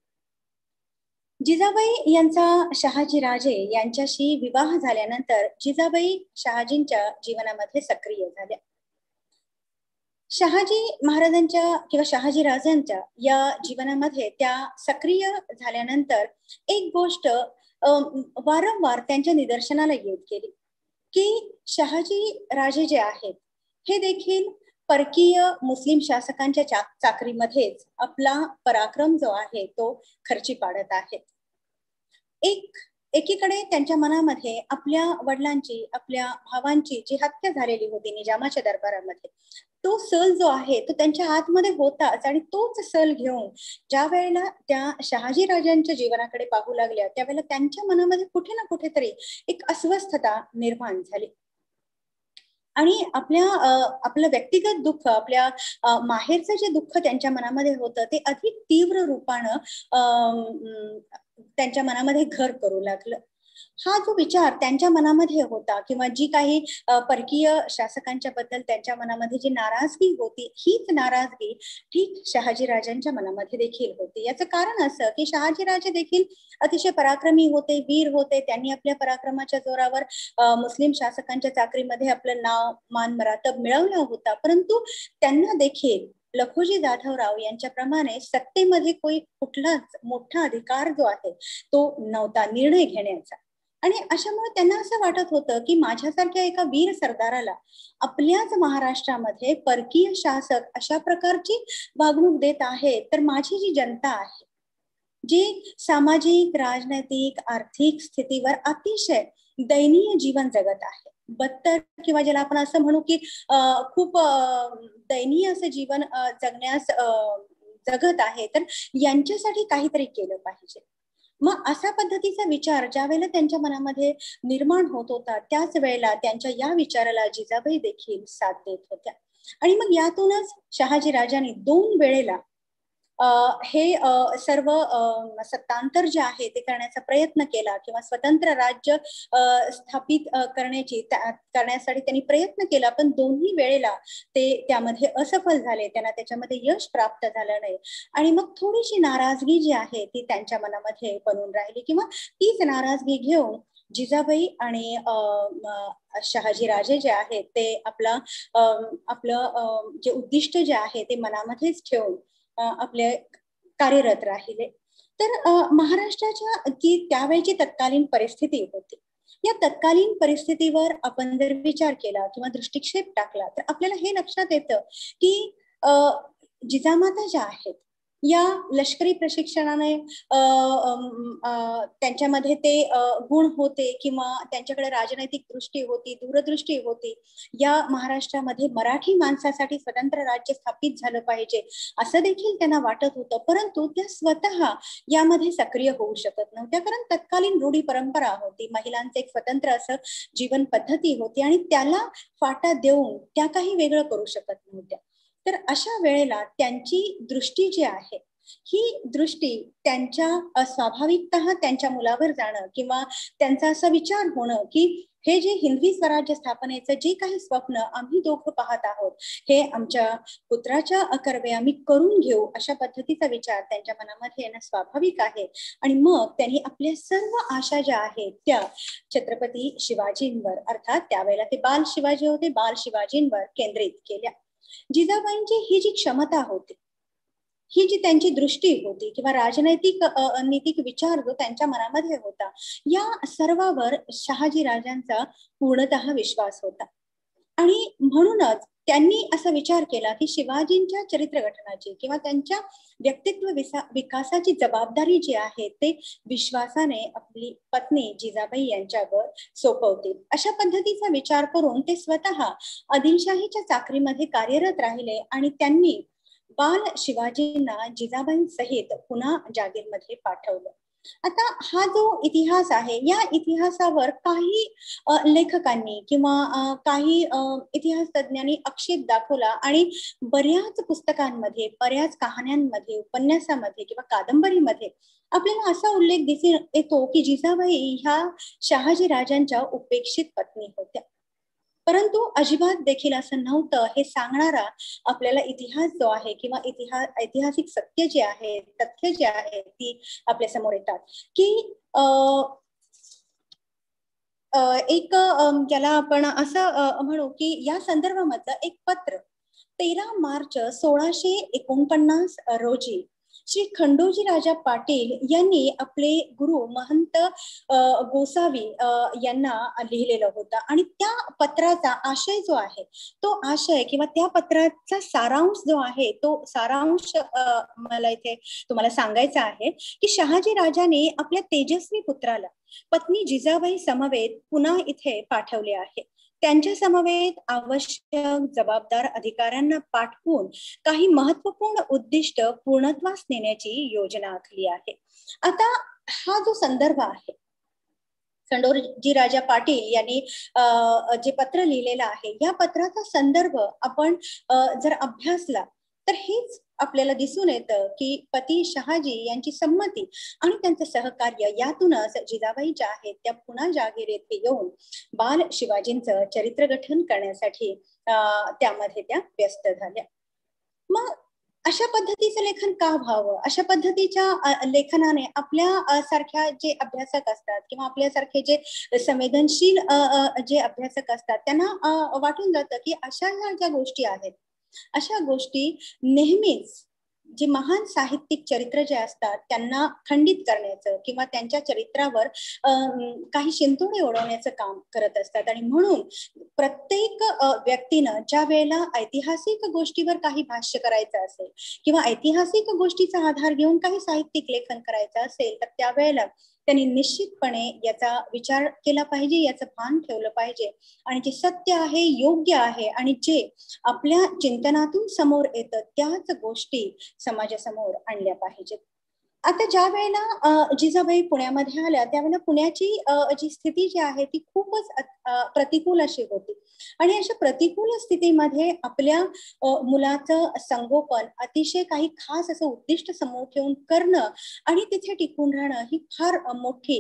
जिजाबाई यांचा शहाजीराजे यांच्याशी विवाह झाल्यानंतर जिजाबाई शहाजींच्या जीवनामध्ये सक्रिय झाल्या. शहाजी महाराजांच्या किंवा शहाजी राजांच्या या जीवनामध्ये त्या सक्रिय झाल्यानंतर एक गोष्ट वारंवार त्यांच्या निदर्शनाला येत गेली की शहाजी राजे जे आहेत हे देखील परकीय मुस्लिम शासकांच्या चा, चाकरीमध्येच आपला पराक्रम जो आहे तो खर्ची पाडत आहेत. एक एकीकडे त्यांच्या मनामध्ये आपल्या वडिलांची आपल्या भावांची जी हत्या झालेली होती निजामाच्या दरबारामध्ये तो सल जो आहे तो त्यांच्या आतमध्ये होताच आणि तोच सल घेऊन ज्या वेळेला त्या शहाजी राजांच्या जीवनाकडे पाहू लागल्या त्यावेळेला त्यांच्या मनामध्ये कुठे ना कुठेतरी एक अस्वस्थता निर्माण झाली आणि आपल्या आपलं व्यक्तिगत दुःख आपल्या माहेरचं जे दुःख त्यांच्या मनामध्ये होतं ते अधिक तीव्र रूपानं त्यांच्या मनामध्ये घर करू लागलं. हा जो विचार त्यांच्या मनामध्ये होता किंवा जी काही परकीय शासकांच्या बद्दल त्यांच्या मनामध्ये जी नाराजगी होती हीच नाराजगी ठीक शहाजीराजांच्या मनामध्ये देखील होती. याचं कारण असं की शहाजीराजे देखील अतिशय पराक्रमी होते, वीर होते. त्यांनी आपल्या पराक्रमाच्या जोरावर मुस्लिम शासकांच्या चाकरीमध्ये आपलं नाव मान मरातब मिळवला होता, परंतु त्यांना देखील लखोजी जाधवराव यांच्याप्रमाणे सत्तेमध्ये कोई कुठलाच मोठा अधिकार जो आहे तो नव्हता निर्णय घेण्याचा. आणि अशामुळे त्यांना असं वाटत होतं की माझ्यासारख्या एका वीर सरदाराला आपल्याच महाराष्ट्रामध्ये परकीय शासक अशा प्रकारची वागणूक देत आहे तर माझी जी जनता आहे जी सामाजिक राजनैतिक आर्थिक स्थितीवर अतिशय दयनीय जीवन जगत आहे बत्तर किंवा ज्याला आपण असं म्हणू की खूप दयनीय असं जीवन जगण्यास जगत आहे, तर यांच्यासाठी काहीतरी केलं पाहिजे. मग अशा पद्धतीचा विचार ज्या वेळेला त्यांच्या मनामध्ये निर्माण होत होता, त्याच वेळेला त्यांच्या या विचाराला जिजाबाई देखील साथ देत होत्या. आणि मग यातूनच शहाजी राजांनी दोन वेळेला हे सर्व सत्तांतर जे आहे ते करण्याचा प्रयत्न केला किंवा स्वतंत्र राज्य स्थापित करण्याची करण्यासाठी त्यांनी प्रयत्न केला, पण दोन्ही वेळेला ते त्यामध्ये असफल झाले, त्यांना त्याच्यामध्ये यश प्राप्त झालं नाही. आणि मग थोडीशी नाराजगी जी आहे ती त्यांच्या मनामध्ये बनून राहिली किंवा तीच नाराजगी घेऊन जिजाबाई आणि शहाजी राजे जे आहेत ते आपला आपलं जे उद्दिष्ट जे आहे ते मनामध्येच ठेवून आपले कार्यरत राहिले. तर महाराष्ट्राच्या जी त्यावेळची तत्कालीन परिस्थिती होती, या तत्कालीन परिस्थितीवर आपण जर विचार केला किंवा दृष्टिक्षेप टाकला तर आपल्याला हे लक्षात येतं की जिजामाता ज्या आहेत या लष्करी प्रशिक्षणाने त्यांच्यामध्ये ते गुण होते किंवा त्यांच्याकडे राजनैतिक दृष्टी होती, दूरदृष्टी होती. या महाराष्ट्रामध्ये मराठी माणसासाठी स्वतंत्र राज्य स्थापित झालं पाहिजे असं देखील त्यांना वाटत होतं, परंतु त्या स्वतः यामध्ये सक्रिय होऊ शकत नव्हत्या, कारण तत्कालीन रूढी परंपरा होती, महिलांचे एक स्वतंत्र असं जीवन पद्धती होती आणि त्याला फाटा देऊन त्या काही वेगळं करू शकत नव्हत्या. तर अशा वेळेला त्यांची दृष्टी जी आहे ही दृष्टी त्यांच्या स्वाभाविकतः त्यांच्या मुलावर जाणं किंवा त्यांचा असा विचार होणं की हे जे हिंदवी स्वराज्य स्थापनेचं जे काही स्वप्न आम्ही दोघं पाहत आहोत हे आमच्या पुत्राच्या अकर्वे आम्ही करून घेऊ, अशा पद्धतीचा विचार त्यांच्या मनामध्ये येणं स्वाभाविक आहे. आणि मग त्यांनी आपल्या सर्व आशा ज्या आहेत त्या छत्रपती शिवाजींवर, अर्थात त्यावेळेला ते बाल शिवाजी होते, बाल शिवाजींवर केंद्रित केल्या. जिजाबाईंची ही जी क्षमता होती, ही जी त्यांची दृष्टी होती किंवा राजनैतिक नीतिक विचार जो त्यांच्या मनामध्ये होता, या सर्वावर शहाजी राजांचा पूर्णतः विश्वास होता. आणि म्हणूनच त्यांनी असा विचार केला की शिवाजींच्या चरित्र गठनाची किंवा त्यांच्या व्यक्तित्व विकासाची जबाबदारी जी आहे ते विश्वासाने आपली पत्नी जिजाबाई यांच्यावर सोपवतील. अशा पद्धतीचा विचार करून ते स्वतः आदिलशाहीच्या चाकरीमध्ये कार्यरत राहिले आणि त्यांनी बाल शिवाजींना जिजाबाई सहित पुन्हा जागीरमध्ये पाठवलं. आता हा जो इतिहास आहे या इतिहासावर काही लेखकांनी किंवा काही इतिहास तज्ञांनी आक्षेप दाखवला आणि बऱ्याच पुस्तकांमध्ये, बऱ्याच कहाण्यांमध्ये, उपन्यासामध्ये किंवा कादंबरीमध्ये आपल्याला असा उल्लेख दिसून येतो की जिजाबाई ह्या शहाजी राजांच्या उपेक्षित पत्नी होत्या, परंतु अजिबात देखील असं नव्हतं. हे सांगणारा आपल्याला इतिहास जो आहे किंवा इतिहास ऐतिहासिक सत्य जे आहे, तथ्य जे आहे ती आपल्या समोर येतात की एक ज्याला आपण असं म्हणू की या संदर्भामधलं एक पत्र तेरा मार्च सोळाशे एकोणपन्नास रोजी श्री खंडोजी राजा पाटील यांनी आपले गुरु महंत गोसावी यांना लिहिलेलं होतं. आणि त्या पत्राचा आशय जो आहे तो आशय किंवा त्या पत्राचा सारांश जो आहे तो सारांश मला इथे तुम्हाला सांगायचा आहे की शहाजी राजाने आपल्या तेजस्वी पुत्राला पत्नी जिजाबाई समवेत पुन्हा इथे पाठवले आहे. त्यांच्या समवेत आवश्यक जबाबदार अधिकाऱ्यांना पाठवून काही महत्वपूर्ण उद्दिष्ट पूर्णत्वास नेण्याची योजना आखली आहे. आता हा जो संदर्भ आहे, खंडोजी राजा पाटील यांनी जे पत्र लिहिलेलं आहे या पत्राचा संदर्भ आपण जर अभ्यासला तर हेच आपल्याला दिसून येतं की पती शहाजी यांची संमती आणि त्यांचं सहकार्य यातूनच जिजाबाई ज्या आहेत त्या पुन्हा जागीर येथे येऊन बाल शिवाजींचं चरित्र गठन करण्यासाठी त्यामध्ये त्या व्यस्त झाल्या. मग अशा पद्धतीचं लेखन का व्हावं, अशा पद्धतीच्या लेखनाने आपल्या सारख्या जे अभ्यासक असतात किंवा आपल्यासारखे जे संवेदनशील जे अभ्यासक असतात त्यांना वाटून जातं की अशा ह्या ज्या गोष्टी आहेत अशा गोष्टी नेहमीच जे महान साहित्यिक चरित्र जे असतात त्यांना खंडित करण्याचं किंवा त्यांच्या चरित्रावर काही शिंतोडे उडवण्याचं काम करत असतात. आणि म्हणून प्रत्येक व्यक्तीनं ज्या वेळेला ऐतिहासिक गोष्टीवर काही भाष्य करायचं असेल किंवा ऐतिहासिक गोष्टीचा आधार घेऊन काही साहित्यिक लेखन करायचं असेल तर त्यावेळेला त्यांनी निश्चितपणे याचा विचार केला पाहिजे, याचं भान ठेवलं पाहिजे आणि जे सत्य आहे, योग्य आहे आणि जे आपल्या चिंतनातून समोर येतं त्याच गोष्टी समाजासमोर आणल्या पाहिजेत. आता ज्या वेळेला जिजाबाई पुण्यामध्ये आल्या त्यावेळेला पुण्याची जी स्थिती जी आहे ती खूपच प्रतिकूल अशी होती आणि अशा प्रतिकूल स्थितीमध्ये आपल्या मुलाचं संगोपन अतिशय काही खास असं उद्दिष्ट समोर ठेवून करणं आणि तिथे टिकून राहणं ही फार मोठी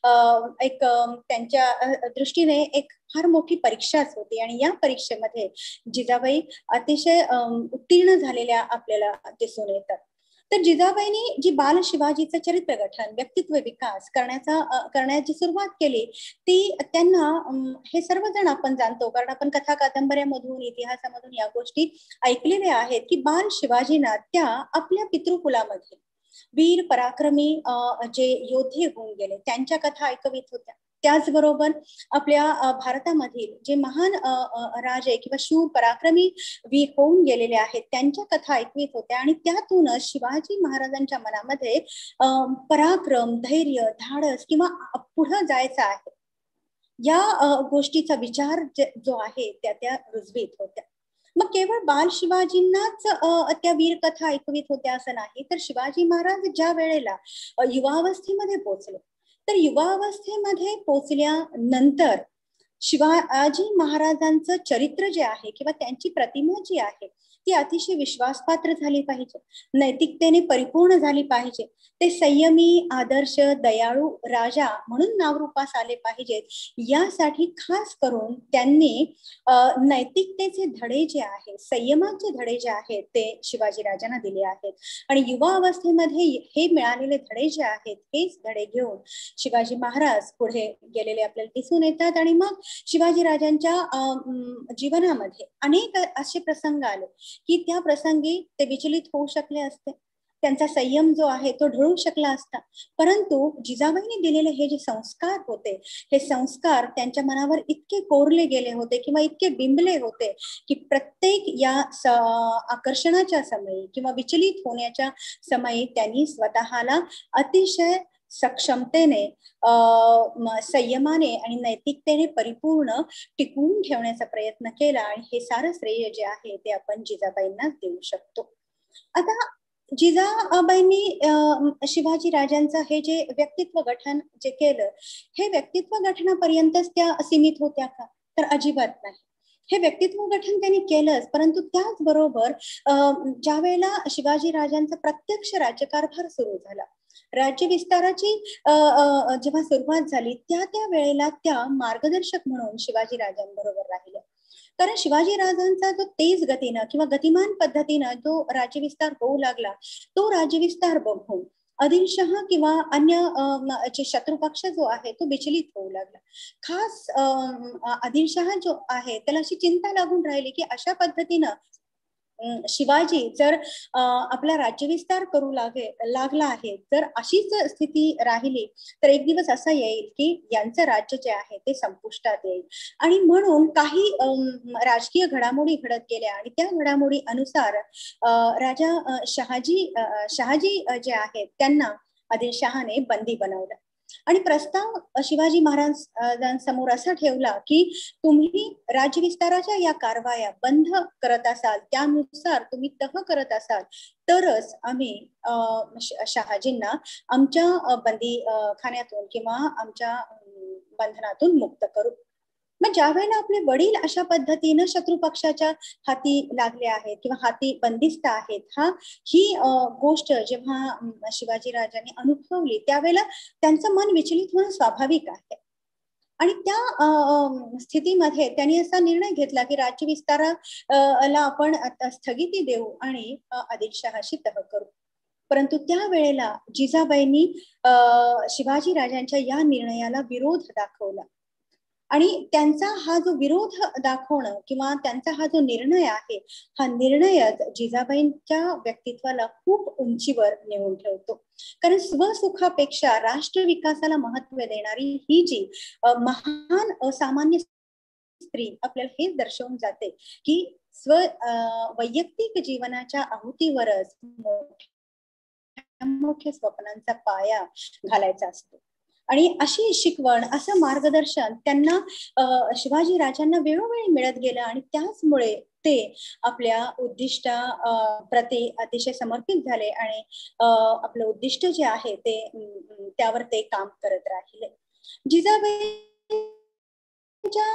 एक त्यांच्या दृष्टीने एक फार मोठी परीक्षाच होती आणि या परीक्षेमध्ये जिजाबाई अतिशय उत्तीर्ण झालेल्या आपल्याला दिसून येतात. तर जिजाबाईंनी जी बाल शिवाजीचं चरित्र गठन, व्यक्तित्व विकास करण्याचा करण्याची सुरुवात केली ती त्यांना हे सर्वजण आपण जाणतो कारण आपण कथा कादंबऱ्यामधून इतिहासामधून या गोष्टी ऐकलेल्या आहेत की बाल शिवाजींना त्या आपल्या पितृकुलामध्ये वीर पराक्रमी जे योद्धे होऊन गेले त्यांच्या कथा ऐकवित होत्या. त्याचबरोबर आपल्या भारतामधील जे महान राजे किंवा शूर पराक्रमी वीर होऊन गेलेले आहेत त्यांच्या कथा ऐकवित होत्या आणि त्यातूनच शिवाजी महाराजांच्या मनामध्ये पराक्रम, धैर्य, धाडस किंवा पुढे जायचं आहे या गोष्टीचा विचार जो आहे त्या त्या रुजवीत होत्या. मग केवळ बाल शिवाजींनाच त्या वीर कथा ऐकवित होत्या असं नाही, तर शिवाजी महाराज ज्या वेळेला युवावस्थेमध्ये पोहोचले तर युवावस्थेमध्ये पोचल्यानंतर शिवाजी महाराजांचं चरित्र जे आहे किंवा त्यांची प्रतिमा जी आहे ती अतिशय विश्वासपात्र झाली पाहिजे, नैतिकतेने परिपूर्ण झाली पाहिजे. ते संयमी, आदर्श, दयाळू राजा म्हणून नावरूपास आले पाहिजेत. यासाठी खास करून त्यांनी नैतिकतेचे धडे जे आहेत, संयमाचे धडे जे आहेत ते शिवाजी राजांना दिले आहेत आणि युवा अवस्थेमध्ये हे मिळालेले धडे जे आहेत हेच धडे घेऊन शिवाजी महाराज पुढे गेलेले आपल्याला दिसून येतात. आणि मग शिवाजी राजांच्या जीवनामध्ये अनेक असे प्रसंग आले की त्या प्रसंगी ते विचलित होऊ शकले असते, त्यांचा संयम जो आहे तो ढळू शकला असता, परंतु जिजाबाईंनी दिलेले हे जे संस्कार होते हे संस्कार त्यांच्या मनावर इतके कोरले गेले होते किंवा इतके बिंबले होते की प्रत्येक या आकर्षणाच्या समयी किंवा विचलित होण्याच्या समयी त्यांनी स्वतःला अतिशय सक्षमतेने अ संयमाने आणि नैतिकतेने परिपूर्ण टिकवून ठेवण्याचा प्रयत्न केला आणि हे सारं श्रेय जे आहे ते आपण जिजाबाईंनाच देऊ शकतो. आता जिजाबाईंनी शिवाजी राजांचं हे जे व्यक्तित्व गठन जे केलं हे व्यक्तित्व गठनापर्यंतच त्या सीमित होत्या का? तर अजिबात नाही. हे व्यक्तित्व गठन त्यांनी केलंच, परंतु त्याचबरोबर ज्या वेळेला शिवाजी राजांचा प्रत्यक्ष राज्यकारभार सुरू झाला, राज्य विस्ताराची जेव्हा सुरुवात झाली त्या त्या वेळेला त्या मार्गदर्शक म्हणून शिवाजी राजांबरोबर राहिल्या. कारण शिवाजी राजांचा जो तेज गतीनं किंवा गतिमान पद्धतीनं जो राज्यविस्तार होऊ लागला तो राज्यविस्तार बघून आदिलशहा किंवा अन्य जे शत्रुपक्ष जो आहे तो विचलित होऊ लागला. खास आदिलशहा जो आहे त्याला अशी चिंता लागून राहिली की अशा पद्धतीनं शिवाजी जर आपला राज्यविस्तार करू लागे लागला आहे तर अशीच स्थिती राहिली तर एक दिवस असा येईल की यांचं राज्य जे आहे ते संपुष्टात येईल. आणि म्हणून काही राजकीय घडामोडी घडत गेल्या आणि त्या घडामोडी अनुसार राजा शहाजी शहाजी जे आहेत त्यांना आदिलशहाने बंदी बनवलं आणि प्रस्ताव शिवाजी महाराजांसमोर असा ठेवला की तुम्ही राज्यविस्ताराच्या या कारवाया बंद करत असाल, त्यानुसार तुम्ही तह करत असाल तरच आम्ही शहाजींना आमच्या बंदी खान्यातून किंवा आमच्या बंधनातून मुक्त करू. मग ज्या वेळेला आपले वडील अशा पद्धतीनं शत्रुपक्षाच्या हाती लागले आहेत किंवा हाती बंदिस्त आहेत, हा ही गोष्ट जेव्हा शिवाजी राजांनी अनुभवली त्यावेळेला त्यांचं मन विचलित होणं स्वाभाविक आहे. आणि त्या स्थितीमध्ये त्यांनी असा निर्णय घेतला की राज्य विस्ताराला आपण स्थगिती देऊ आणि आदिलशहाशी तह करू. परंतु त्या वेळेला जिजाबाईंनी शिवाजी राजांच्या या निर्णयाला विरोध दाखवला आणि त्यांचा हा जो विरोध दाखवणं किंवा त्यांचा हा जो निर्णय आहे हा निर्णयच जिजाबाईंच्या व्यक्तित्वाला खूप उंचीवर नेऊन ठेवतो. कारण स्वसुखापेक्षा राष्ट्र विकासाला महत्व देणारी ही जी महान असामान्य स्त्री आपल्याला हेच दर्शवून जाते की स्व वैयक्तिक जीवनाच्या आहुतीवरच मोठ्या मोठ्या स्वप्नांचा पाया घालायचा असतो. आणि अशी शिकवण, असं मार्गदर्शन त्यांना शिवाजी राजांना वेळोवेळी मिळत गेलं आणि त्याचमुळे ते आपल्या उद्दिष्टा प्रति अतिशय समर्पित झाले आणि आपलं उद्दिष्ट जे आहे ते त्यावर ते काम करत राहिले. जिजाबाईंच्या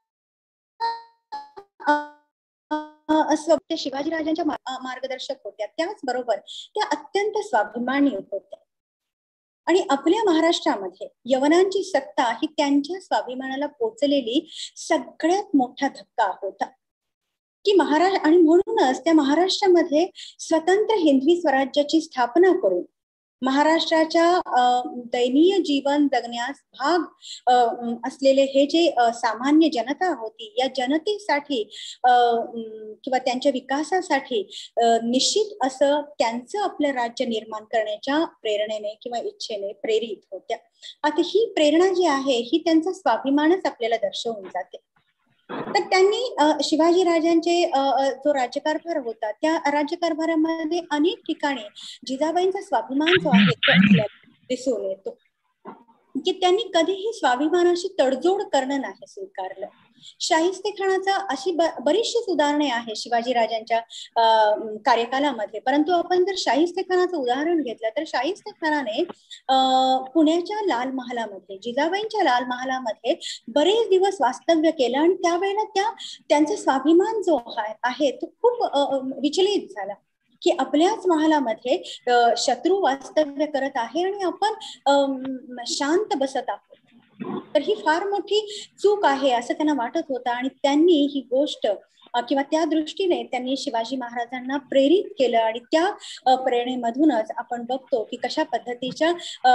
स्वतः शिवाजी राजांच्या मार्गदर्शक होत्या, त्याचबरोबर त्या अत्यंत स्वाभिमानी होत्या आणि आपल्या महाराष्ट्रामध्ये यवनांची सत्ता ही त्यांच्या स्वाभिमानाला पोचलेली सगळ्यात मोठा धक्का होता की महाराष्ट्र, आणि म्हणूनच त्या महाराष्ट्रामध्ये स्वतंत्र हिंदवी स्वराज्याची स्थापना करून महाराष्ट्राच्या दैनीय जीवन जगण्यास भाग असलेले हे जे सामान्य जनता होती, या जनतेसाठी किंवा त्यांच्या विकासासाठी निश्चित असं त्यांचं आपलं राज्य निर्माण करण्याच्या प्रेरणेने किंवा इच्छेने प्रेरित होत्या. आता ही प्रेरणा जी आहे ही त्यांचा स्वाभिमानच आपल्याला दर्शवून जाते. तर त्यांनी शिवाजी राजांचे जो राज्यकारभार होता त्या राज्यकारभारामध्ये अनेक ठिकाणी जिजाबाईंचा स्वाभिमान जो आहे तो आपल्याला दिसून येतो की त्यांनी कधीही स्वाभिमानाशी तडजोड करणं नाही स्वीकारलं. शाहिस्तेखानाचा अशी बरीचशीच उदाहरणे आहेत शिवाजी राजांच्या कार्यकालामध्ये, परंतु आपण जर शाहिस्तेखानाचं उदाहरण घेतलं तर शाहिस्तेखानाने पुण्याच्या लाल महालामध्ये, जिजाबाईंच्या लाल महालामध्ये बरेच दिवस वास्तव्य केलं आणि त्यावेळेला त्या त्यांचा स्वाभिमान जो आहे तो खूप विचलित झाला की आपल्याच महालामध्ये शत्रू वास्तव्य करत आहे आणि आपण शांत बसत आहोत. तर ही फार मोठी चूक आहे असं त्यांना वाटत होतं आणि त्यांनी ही गोष्ट किंवा त्या दृष्टीने त्यांनी शिवाजी महाराजांना प्रेरित केलं आणि त्या प्रेरणेमधूनच आपण बघतो की कशा पद्धतीच्या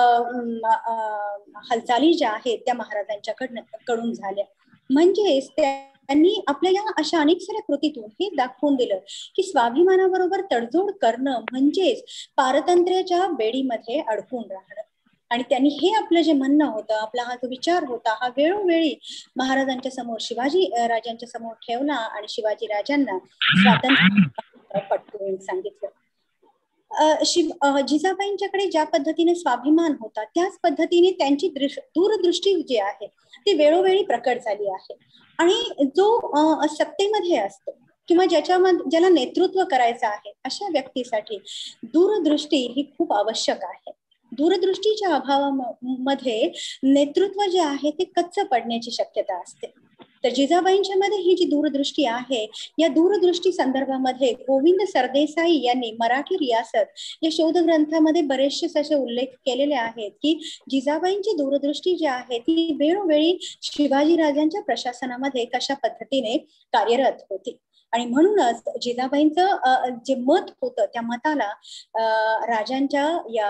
हालचाली ज्या आहेत त्या महाराजांच्याकडनं कडून झाल्या. म्हणजेच त्यांनी आपल्या या अशा अनेक साऱ्या कृतीतून हे दाखवून दिलं की स्वाभिमानाबरोबर तडजोड करणं म्हणजेच पारतंत्र्याच्या बेडीमध्ये अडकून राहणं. आणि त्यांनी हे आपलं जे म्हणणं होतं, आपला हा जो विचार होता, हा वेळोवेळी महाराजांच्या समोर, शिवाजी राजांच्या समोर ठेवला आणि शिवाजी राजांना स्वातंत्र्य पटवून सांगितलं. शिव जिजाबाईंच्याकडे ज्या पद्धतीने स्वाभिमान होता त्याच पद्धतीने त्यांची दूरदृष्टी जी आहे ती वेळोवेळी प्रकट झाली आहे. आणि जो सत्तेमध्ये असतो किंवा ज्याच्यामध्ये ज्याला नेतृत्व करायचं आहे अशा व्यक्तीसाठी दूरदृष्टी ही खूप आवश्यक आहे. दूरदृष्टीच्या अभावामध्ये नेतृत्व जे आहे ते कच्चं पडण्याची शक्यता असते. तर जिजाबाईंच्या मध्ये ही जी दूरदृष्टी आहे, या दूरदृष्टी संदर्भामध्ये गोविंद सरदेसाई यांनी मराठी रियासत या शोध ग्रंथामध्ये बरेचसे असे उल्लेख केलेले आहेत की जिजाबाईंची दूरदृष्टी जी आहे ती वेळोवेळी शिवाजी राजांच्या प्रशासनामध्ये कशा पद्धतीने कार्यरत होती. आणि म्हणूनच जिजाबाईंचं जे मत होतं त्या मताला राजांच्या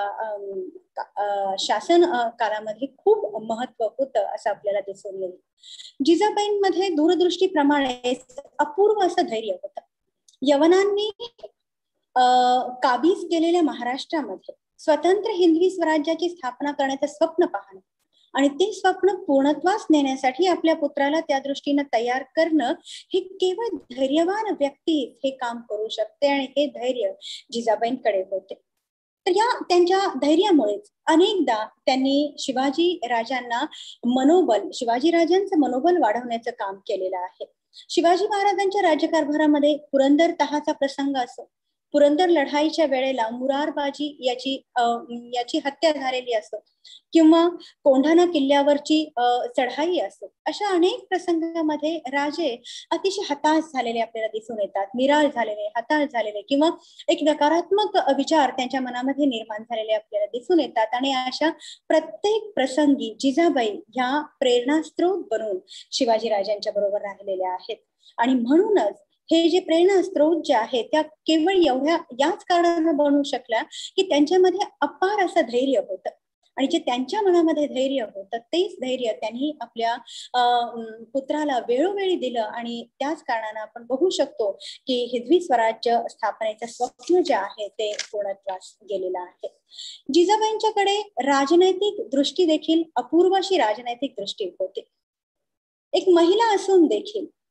या शासन काळामध्ये खूप महत्व होतं असं आपल्याला दिसून येईल. जिजाबाईंमध्ये दूरदृष्टीप्रमाणे अपूर्व असं धैर्य होतं. यवनांनी काबीज केलेल्या महाराष्ट्रामध्ये स्वतंत्र हिंदवी स्वराज्याची स्थापना करण्याचं स्वप्न पाहणं आणि ते स्वप्न पूर्णत्वास नेण्यासाठी आपल्या पुत्राला त्या दृष्टीनं तयार करणं हे केवळ धैर्यवान व्यक्ती हे काम करू शकते आणि हे धैर्य जिजाबाईंकडे होते. तर या त्यांच्या धैर्यामुळेच अनेकदा त्यांनी शिवाजी राजांना मनोबल शिवाजी राजांचं मनोबल वाढवण्याचं काम केलेलं आहे. शिवाजी महाराजांच्या राज्यकारभारामध्ये पुरंदर तहाचा प्रसंग असो, पुरंदर लढाईच्या वेळेला मुरारबाजी याची याची हत्या झालेली असो किंवा कोंढाणा किल्ल्यावरची चढाई असो, अशा अनेक प्रसंगामध्ये राजे अतिशय हताश झालेले आपल्याला दिसून येतात, निराश झालेले, हताश झालेले किंवा एक नकारात्मक विचार त्यांच्या मनामध्ये निर्माण झालेले आपल्याला दिसून येतात. आणि अशा प्रत्येक प्रसंगी जिजाबाई ह्या प्रेरणास्त्रोत बनून शिवाजी राजांच्या बरोबर राहिलेल्या आहेत. आणि म्हणूनच हे जे प्रेरणा स्त्रोत जे आहे त्या केवळ एवढ्या याच कारणानं बनू शकल्या की त्यांच्यामध्ये अपार असं धैर्य होतं आणि जे त्यांच्या मनामध्ये धैर्य होतं तेच धैर्य त्यांनी आपल्या पुत्राला वेळोवेळी दिलं. आणि त्याच कारणानं आपण बघू शकतो की हिंदवी स्वराज्य स्थापनेचं स्वप्न जे आहे ते पूर्णत्वास गेलेलं आहे. जिजाबाईंच्याकडे राजनैतिक दृष्टी देखील अपूर्व अशी राजनैतिक दृष्टी होती. एक महिला असून देखील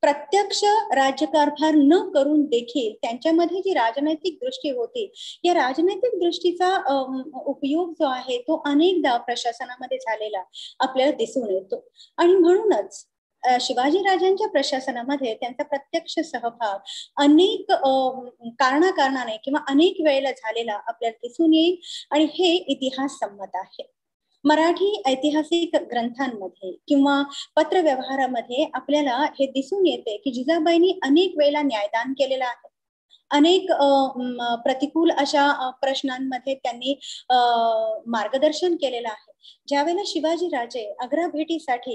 प्रत्यक्ष राज्यकारभार न करून देखील त्यांच्यामध्ये जी राजनैतिक दृष्टी होती, या राजनैतिक दृष्टीचा उपयोग जो आहे तो अनेकदा प्रशासनामध्ये झालेला आपल्याला दिसून येतो. आणि म्हणूनच शिवाजी राजांच्या प्रशासनामध्ये त्यांचा प्रत्यक्ष सहभाग अनेक कारणाकारणाने किंवा अनेक वेळेला झालेला आपल्याला दिसून येईल आणि हे इतिहास संमत आहे. मराठी ऐतिहासिक ग्रंथांमध्ये किंवा पत्रव्यवहारामध्ये आपल्याला हे दिसून येते की जिजाबाईंनी अनेक वेळेला न्यायदान केलेलं आहे. अनेक प्रतिकूल अशा प्रश्नांमध्ये त्यांनी मार्गदर्शन केलेलं आहे. ज्यावेळेला शिवाजी राजे आग्रा भेटीसाठी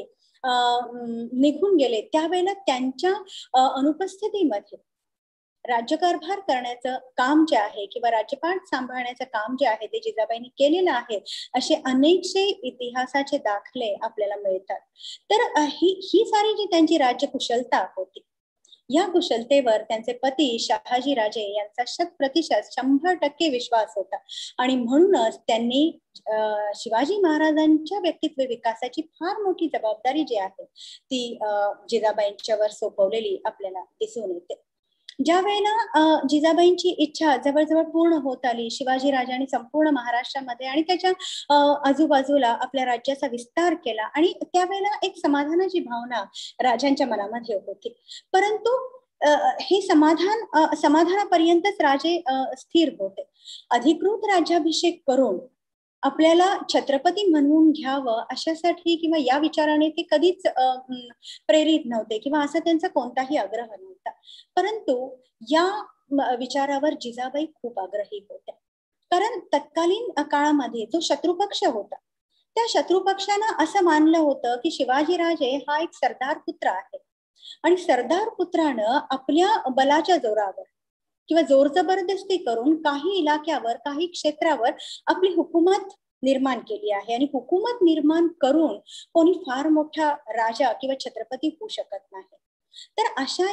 निघून गेले त्यावेळेला त्यांच्या अनुपस्थितीमध्ये राज्यकारभार करण्याचं काम जे आहे किंवा राज्यपाठ सांभाळण्याचं काम जे आहे ते जिजाबाईंनी केलेलं आहे. असे अनेकशे इतिहासाचे दाखले आपल्याला मिळतात. तर ही ही सारी जी त्यांची राज्यकुशलता होती, या कुशलतेवर त्यांचे पती शहाजी राजे यांचा शत प्रतिशत शंभर टक्के विश्वास होता आणि म्हणूनच त्यांनी शिवाजी महाराजांच्या व्यक्तित्व विकासाची फार मोठी जबाबदारी जी आहे ती जिजाबाईंच्यावर सोपवलेली आपल्याला दिसून येते. ज्या वेळेला जिजाबाईंची इच्छा जवळजवळ पूर्ण होत आली, शिवाजी राजांनी संपूर्ण महाराष्ट्रामध्ये आणि त्याच्या आजूबाजूला आपल्या राज्याचा विस्तार केला आणि त्यावेळेला एक समाधानाची भावना राजांच्या मनामध्ये होती. परंतु हे समाधान समाधानापर्यंतच राजे स्थिर होते. अधिकृत राज्याभिषेक करून आपल्याला छत्रपती म्हणून घ्यावं अशासाठी किंवा या विचाराने ते कधीच प्रेरित नव्हते किंवा असा त्यांचा कोणताही आग्रह नव्हता. परंतु या विचारावर जिजाबाई खूप आग्रही होत्या. कारण तत्कालीन काळामध्ये जो शत्रुपक्ष होता त्या शत्रुपक्षानं असं मानलं होतं की शिवाजीराजे हा एक सरदार पुत्र आहे आणि सरदार पुत्रानं आपल्या बलाच्या जोरावर किंवा जोर जबरदस्ती करून काही इलाक्यावर काही क्षेत्रावर आपली हुकूमत निर्माण केली आहे आणि हुकूमत निर्माण करून कोणी फार मोठा राजा किंवा छत्रपती होऊ शकत नाही. तर अशा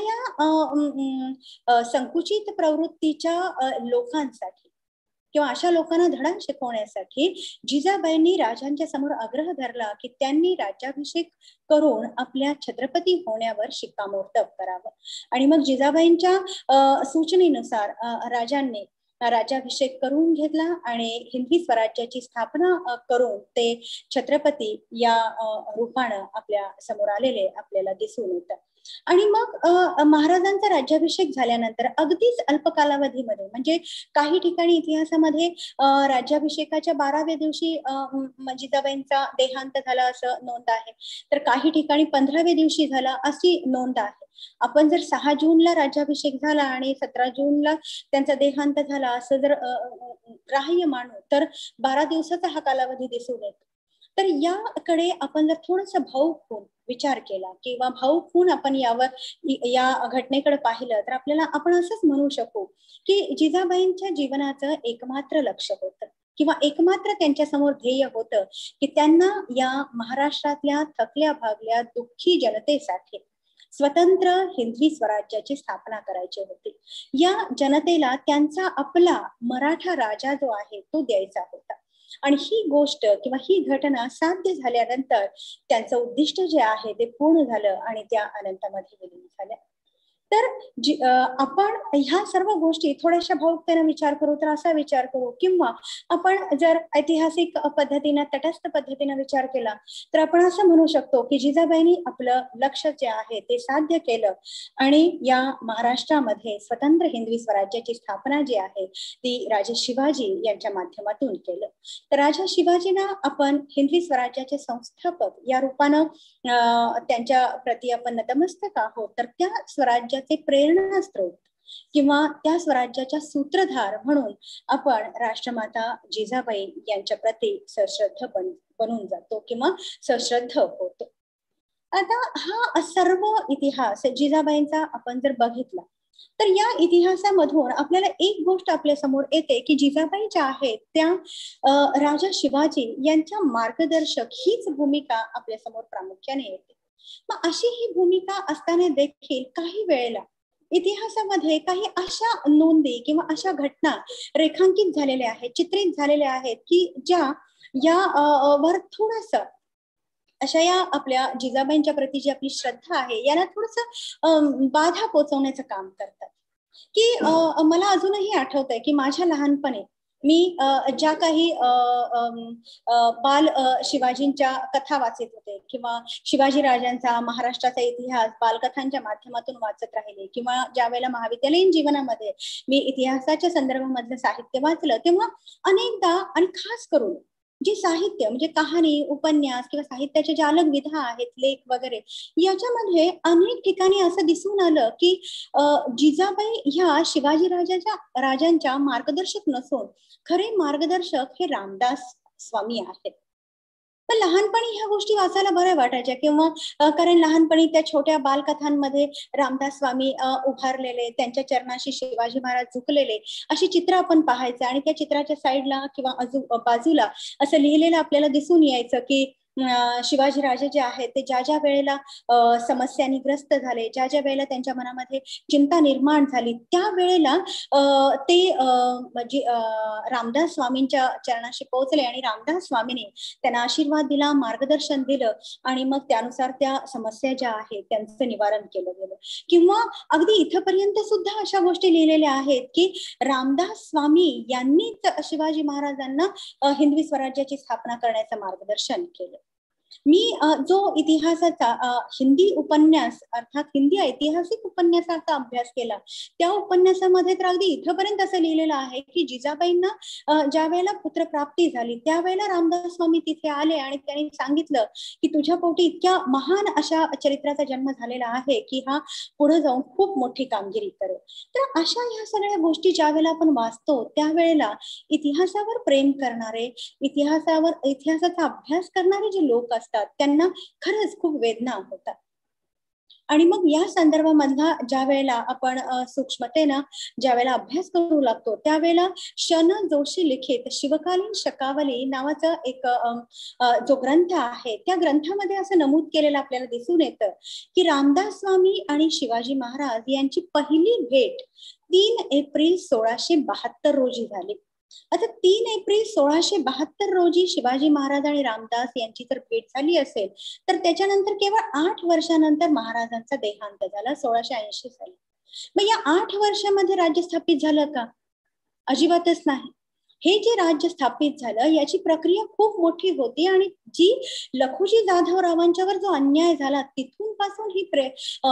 या संकुचित प्रवृत्तीच्या लोकांसाठी किंवा अशा लोकांना धडा शिकवण्यासाठी जिजाबाईंनी राजांच्या समोर आग्रह धरला की त्यांनी राज्याभिषेक करून आपल्या छत्रपती होण्यावर शिक्कामोर्तब करावं. आणि मग जिजाबाईंच्या सूचनेनुसार राजांनी राज्याभिषेक करून घेतला आणि हिंदवी स्वराज्याची स्थापना करून ते छत्रपती या रूपानं आपल्या समोर आलेले आपल्याला दिसून येतं. आणि मग महाराजांचा राज्याभिषेक झाल्यानंतर अगदीच अल्प कालावधीमध्ये म्हणजे काही ठिकाणी इतिहासामध्ये राज्याभिषेकाच्या बाराव्या दिवशी जिजाबाईंचा देहांत झाला असं नोंद आहे, तर काही ठिकाणी पंधराव्या दिवशी झाला अशी नोंद आहे. आपण जर सहा जूनला राज्याभिषेक झाला आणि सतरा जूनला त्यांचा देहांत झाला असं जर ग्राह्य मानू तर बारा दिवसाचा हा कालावधी दिसून येतो. तर याकडे आपण जर थोडंसं भावुक होऊन विचार केला किंवा भावुक होऊन आपण यावर या घटनेकडे पाहिलं तर आपल्याला आपण असंच म्हणू शकू की जिजाबाईंच्या जीवनाचं एकमात्र लक्ष होतं किंवा एकमात्र त्यांच्या समोर ध्येय होतं की त्यांना या महाराष्ट्रातल्या थकल्या भागल्या दुःखी जनतेसाठी स्वतंत्र हिंदवी स्वराज्याची स्थापना करायची होती. या जनतेला त्यांचा आपला मराठा राजा जो आहे तो द्यायचा होता. आणि ही गोष्ट किंवा ही घटना साध्य झाल्यानंतर त्यांचं उद्दिष्ट जे आहे ते पूर्ण झालं आणि त्या अनंतामध्ये विलीन झाल्या. तर जी आपण ह्या सर्व गोष्टी थोड्याशा भावुकतेने विचार करू तर असा विचार करू किंवा आपण जर ऐतिहासिक पद्धतीने तटस्थ पद्धतीने विचार केला तर आपण असं म्हणू शकतो की जिजाबाईंनी आपलं लक्ष जे आहे ते साध्य केलं आणि या महाराष्ट्रामध्ये स्वतंत्र हिंदवी स्वराज्याची स्थापना जी आहे ती राजे शिवाजी यांच्या माध्यमातून केलं. तर राजा शिवाजींना आपण हिंदवी स्वराज्याचे संस्थापक या रूपानं त्यांच्या प्रती आपण नतमस्तक आहोत. तर त्या स्वराज्याचे प्रेरणास्त्रोत किंवा त्या स्वराज्याच्या सूत्रधार म्हणून आपण राष्ट्रमाता जिजाबाई यांच्या प्रती सश्रद्ध बन बनून जातो किंवा सश्रद्ध होतो. आता हा सर्व इतिहास जिजाबाईंचा आपण जर बघितला तर या इतिहासामधून आपल्याला एक गोष्ट आपल्या समोर येते की जिजाबाई ज्या आहेत त्या राजा शिवाजी यांच्या मार्गदर्शक हीच भूमिका आपल्या समोर प्रामुख्याने येते. मग अशी ही भूमिका असताना देखील काही वेळेला इतिहासामध्ये काही अशा नोंदी किंवा अशा घटना रेखांकित झालेल्या आहेत, चित्रित झालेल्या आहेत की ज्या या वर थोडस अशा या आपल्या जिजाबाईंच्या प्रती जी आपली श्रद्धा आहे याला थोडस बाधा पोचवण्याचं काम करतात. की मला अजूनही आठवत आहे की माझ्या लहानपणी मी ज्या काही बाल शिवाजींच्या कथा वाचत होते किंवा शिवाजी राजांचा महाराष्ट्राचा इतिहास बालकथांच्या माध्यमातून वाचत राहिले किंवा ज्या वेळेला महाविद्यालयीन जीवनामध्ये मी इतिहासाच्या संदर्भामधलं साहित्य वाचलं तेव्हा अनेकदा आणि खास करून जे साहित्य म्हणजे कहाणी उपन्यास किंवा साहित्याच्या ज्या अलग विधा आहेत लेख वगैरे याच्यामध्ये अनेक ठिकाणी असं दिसून आलं की जिजाबाई ह्या शिवाजी राजाच्या राजांच्या मार्गदर्शक नसून खरे मार्गदर्शक हे रामदास स्वामी आहेत. पण लहानपणी ह्या गोष्टी वाचायला बऱ्या वाटायच्या किंवा कारण लहानपणी त्या छोट्या बालकथांमध्ये रामदास स्वामी उभारलेले त्यांच्या चरणाशी शिवाजी महाराज झुकलेले अशी चित्र आपण पाहायचं आणि त्या चित्राच्या साईडला किंवा आजू बाजूला असं लिहिलेलं आपल्याला दिसून यायचं की शिवाजी राजे जे आहेत ते ज्या ज्या वेळेला समस्यांनी ग्रस्त झाले ज्या ज्या वेळेला त्यांच्या मनामध्ये चिंता निर्माण झाली त्यावेळेला ते म्हणजे रामदास स्वामींच्या चरणाशी पोहोचले आणि रामदास स्वामींनी त्यांना आशीर्वाद दिला मार्गदर्शन दिलं आणि मग त्यानुसार त्या समस्या ज्या आहेत त्यांचं निवारण केलं गेलं. किंवा अगदी इथपर्यंत सुद्धा अशा गोष्टी लिहिलेल्या आहेत की रामदास स्वामी यांनीच शिवाजी महाराजांना हिंदवी स्वराज्याची स्थापना करण्याचं मार्गदर्शन केलं. मी जो इतिहासाचा हिंदी उपन्यास अर्थात हिंदी ऐतिहासिक उपन्यासाचा अभ्यास केला त्या उपन्यासामध्ये तर अगदी इथपर्यंत असं लिहिलेलं आहे की जिजाबाईंना ज्या वेळेला पुत्रप्राप्ती झाली त्यावेळेला रामदास स्वामी तिथे आले आणि त्यांनी सांगितलं की तुझ्या पोटी इतक्या महान अशा चरित्राचा जन्म झालेला आहे की हा पुढे जाऊन खूप मोठी कामगिरी करेल. तर अशा ह्या सगळ्या गोष्टी ज्या वेळेला आपण वाचतो त्यावेळेला इतिहासावर प्रेम करणारे इतिहासावर इतिहासाचा अभ्यास करणारे जे लोक असतात त्यांना खरंच खूप वेदना होतात. आणि मग या संदर्भामधला ज्या वेळेला आपण सूक्ष्मतेनं ज्या वेळेला अभ्यास करू लागतो त्यावेळेला शन जोशी लिखित शिवकालीन शकावली नावाचा एक जो ग्रंथ आहे त्या ग्रंथामध्ये असं नमूद केलेलं आपल्याला दिसून येतं की रामदास स्वामी आणि शिवाजी महाराज यांची पहिली भेट तीन एप्रिल सोळाशे बहात्तर रोजी झाली. आता तीन एप्रिल सोळाशे बहात्तर रोजी शिवाजी महाराज आणि रामदास यांची जर भेट झाली असेल तर त्याच्यानंतर केवळ आठ वर्षानंतर महाराजांचा देहांत झाला सोळाशे ऐंशी साली. मग या आठ वर्षामध्ये राज्य स्थापित झालं का? अजिबातच नाही. हे जे राज्य स्थापित झालं याची प्रक्रिया खूप मोठी होती आणि जी लखुजी जाधव रावांच्यावर जो अन्याय झाला तिथून पासून ही प्रे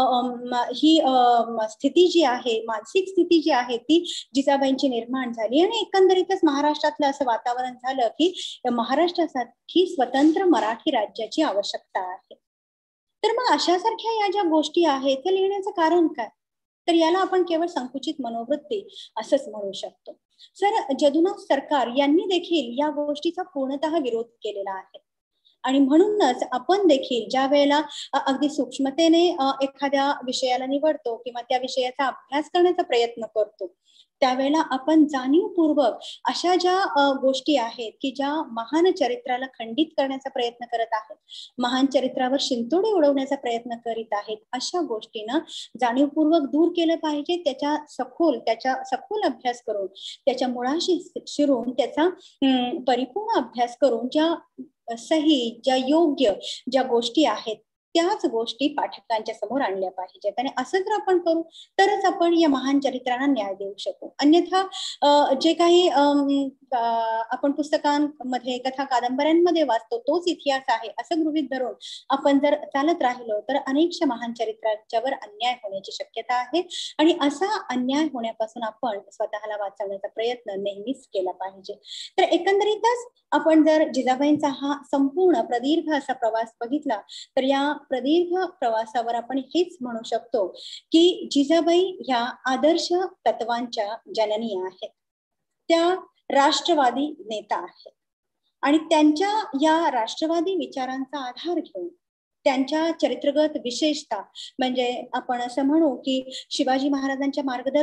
ही स्थिती जी आहे मानसिक स्थिती जी आहे ती जिजाबाईंची निर्माण झाली आणि एकंदरीतच महाराष्ट्रातलं असं वातावरण झालं की महाराष्ट्रासाठी स्वतंत्र मराठी राज्याची आवश्यकता आहे. तर मग अशासारख्या या ज्या गोष्टी आहेत त्या लिहिण्याचं कारण काय? तर याला आपण केवळ संकुचित मनोवृत्ती असंच म्हणू शकतो. सर जदुनाथ सरकार यांनी देखील या गोष्टीचा पूर्णतः विरोध केलेला आहे आणि म्हणूनच आपण देखील ज्या वेळेला अगदी सूक्ष्मतेने एखाद्या विषयाला निवडतो किंवा त्या विषयाचा अभ्यास करण्याचा प्रयत्न करतो त्यावेळेला आपण जाणीवपूर्वक अशा ज्या गोष्टी आहेत की ज्या महान चरित्राला खंडित करण्याचा प्रयत्न करत आहेत महान चरित्रावर शिंतोडे उडवण्याचा प्रयत्न करीत आहेत अशा गोष्टींना जाणीवपूर्वक दूर केलं पाहिजे. त्याच्या सखोल त्याच्या सखोल अभ्यास करून त्याच्या मुळाशी शिरून त्याचा परिपूर्ण अभ्यास करून ज्या सही ज्या योग्य ज्या गोष्टी आहेत त्याच गोष्टी पाठकांच्या समोर आणल्या पाहिजेत आणि असं जर आपण करू तरच आपण या महान चरित्रांना न्याय देऊ शकू. अन्यथा जे काही आपण पुस्तकांमध्ये कथा कादंबऱ्यांमध्ये वाचतो तोच इतिहास आहे असं गृहीत धरून आपण जर चालत राहिलो तर अनेकशा महान चरित्रांच्यावर अन्याय होण्याची शक्यता आहे आणि असा अन्याय होण्यापासून आपण स्वतःला वाचवण्याचा प्रयत्न नेहमीच केला पाहिजे. तर एकंदरीतच आपण जर जिजाबाईंचा हा संपूर्ण प्रदीर्घ असा प्रवास बघितला तर या प्रदीर्घ प्रवासावर आपण हेच म्हणू शकतो की जिजाबाई ह्या आदर्श तत्वांच्या जननी आहेत. त्या राष्ट्रवादी नेता आहेत आणि त्यांच्या या राष्ट्रवादी विचारांचा आधार घेऊन त्यांच्या चरित्रगत विशेषता म्हणजे आपण असं म्हणू की शिवाजी महाराजांच्या मार्गदर्शक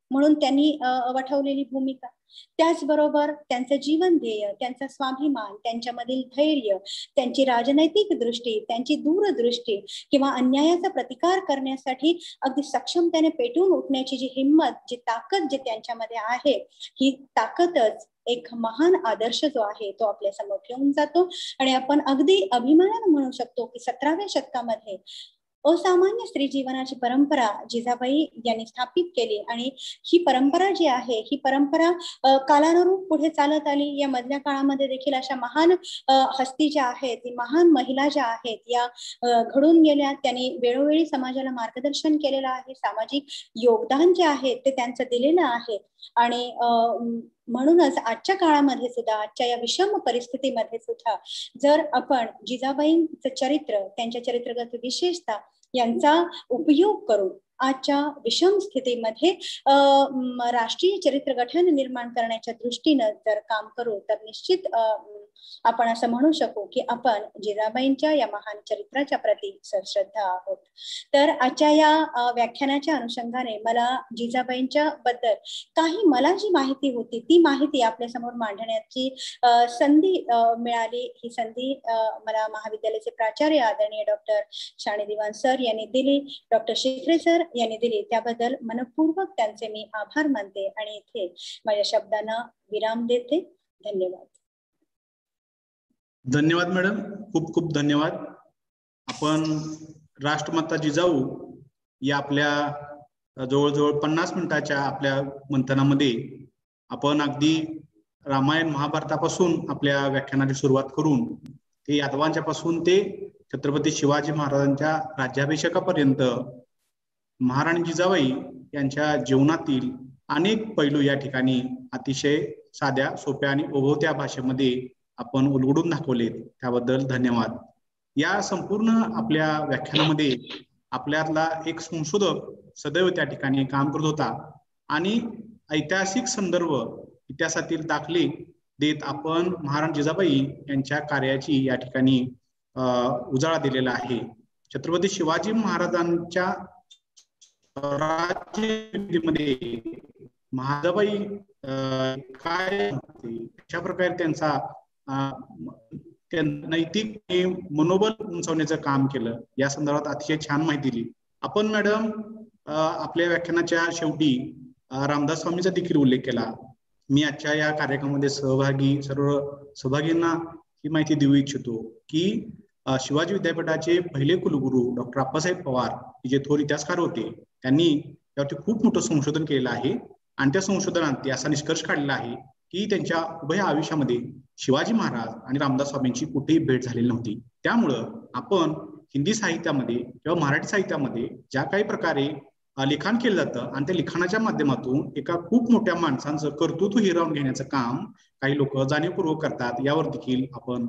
म्हणून त्यांनी वठवलेली भूमिका, त्याचबरोबर त्यांचं जीवन ध्येय, त्यांचा स्वाभिमान, त्यांच्यामधील धैर्य, त्यांची राजनैतिक दृष्टी, त्यांची दूरदृष्टी किंवा अन्यायाचा प्रतिकार करण्यासाठी अगदी सक्षमतेने पेटून उठण्याची जी हिंमत, जी ताकद जी त्यांच्यामध्ये आहे, ही ताकदच एक महान आदर्श जो आहे तो आपल्या समोर ठेवून जातो. आणि आपण अगदी अभिमानाने म्हणू शकतो की सतराव्या शतकामध्ये असामान्य स्त्री जीवनाची परंपरा जिजाबाई यांनी स्थापित केली. आणि ही परंपरा जी आहे, ही परंपरा कालानुरूप पुढे चालत आली. या मधल्या काळामध्ये देखील अशा महान हस्ती ज्या आहेत, महान महिला ज्या आहेत, या घडून गेल्या. त्यांनी वेळोवेळी समाजाला मार्गदर्शन केलेलं आहे, सामाजिक योगदान जे आहे ते त्यांचं दिलेलं आहे. आणि म्हणूनच आजच्या काळामध्ये सुद्धा, आजच्या या विषम परिस्थितीमध्ये सुद्धा जर आपण जिजाबाईंचं चरित्र, त्यांच्या चरित्रगत विशेषता यांचा उपयोग करून आजच्या विषम स्थितीमध्ये राष्ट्रीय चरित्र गठन निर्माण करण्याच्या दृष्टीनं जर काम करू तर निश्चित आपण असं म्हणू शकू की आपण जिजाबाईंच्या या महान चरित्राच्या प्रती सश्रद्धा आहोत. तर आजच्या या व्याख्यानाच्या अनुषंगाने मला जिजाबाईंच्या बद्दल काही मला जी माहिती होती ती माहिती आपल्या समोर मांडण्याची संधी मिळाली. ही संधी मला महाविद्यालयाचे प्राचार्य आदरणीय डॉक्टर शाणे दिवाण सर यांनी दिली, डॉक्टर शिखरे सर यांनी दिली. त्याबद्दल मनपूर्वक त्यांचे मी आभार मानते आणि इथे माझ्या शब्दांना विराम देते. धन्यवाद. धन्यवाद मॅडम, खूप खूप धन्यवाद. आपण राष्ट्रमाता जिजाऊ या आपल्या जवळजवळ पन्नास मिनिटाच्या आपल्या मंथनामध्ये आपण अगदी रामायण महाभारतापासून आपल्या व्याख्यानाची सुरुवात करून ते यादवांच्या पासून ते छत्रपती शिवाजी महाराजांच्या राज्याभिषेकापर्यंत महाराणी जिजाबाई यांच्या जीवनातील अनेक पैलू या ठिकाणी अतिशय साध्या, सोप्या आणि ओघवत्या भाषेमध्ये आपण उलगडून दाखवले, त्याबद्दल धन्यवाद. या संपूर्ण आपल्या व्याख्यानामध्ये आपल्यातला एक संशोधक सदैव त्या ठिकाणी काम करत होता आणि ऐतिहासिक संदर्भ, इतिहासातील दाखले देत आपण महाराणी जिजाबाई यांच्या कार्याची या ठिकाणी उजाळा दिलेला आहे. छत्रपती शिवाजी महाराजांच्या राज्यमध्ये महाजाबाई काय कशा प्रकारे त्यांचा नैतिक मनोबल उंचावण्याचं काम केलं, या संदर्भात अतिशय छान माहिती दिली आपण मॅडम. आपल्या व्याख्यानाच्या शेवटी रामदास स्वामींचा देखील उल्लेख केला. मी आजच्या या कार्यक्रमामध्ये सहभागी सर्व सहभागींना ही माहिती देऊ इच्छितो की शिवाजी विद्यापीठाचे पहिले कुलगुरू डॉक्टर आप्पासाहेब पवार जे थोर इतिहासकार होते, त्यांनी त्यावरती खूप मोठं संशोधन केलेलं आहे आणि त्या संशोधनात असा निष्कर्ष काढलेला आहे की त्यांच्या उभय आयुष्यामध्ये शिवाजी महाराज आणि रामदास स्वामींची कुठेही भेट झालेली नव्हती. त्यामुळं आपण हिंदी साहित्यामध्ये किंवा मराठी साहित्यामध्ये ज्या काही प्रकारे लिखाण केलं जातं आणि त्या लिखाणाच्या माध्यमातून एका खूप मोठ्या माणसांचं कर्तृत्व हिरावून घेण्याचं काम काही लोक जाणीवपूर्वक करतात, यावर देखील आपण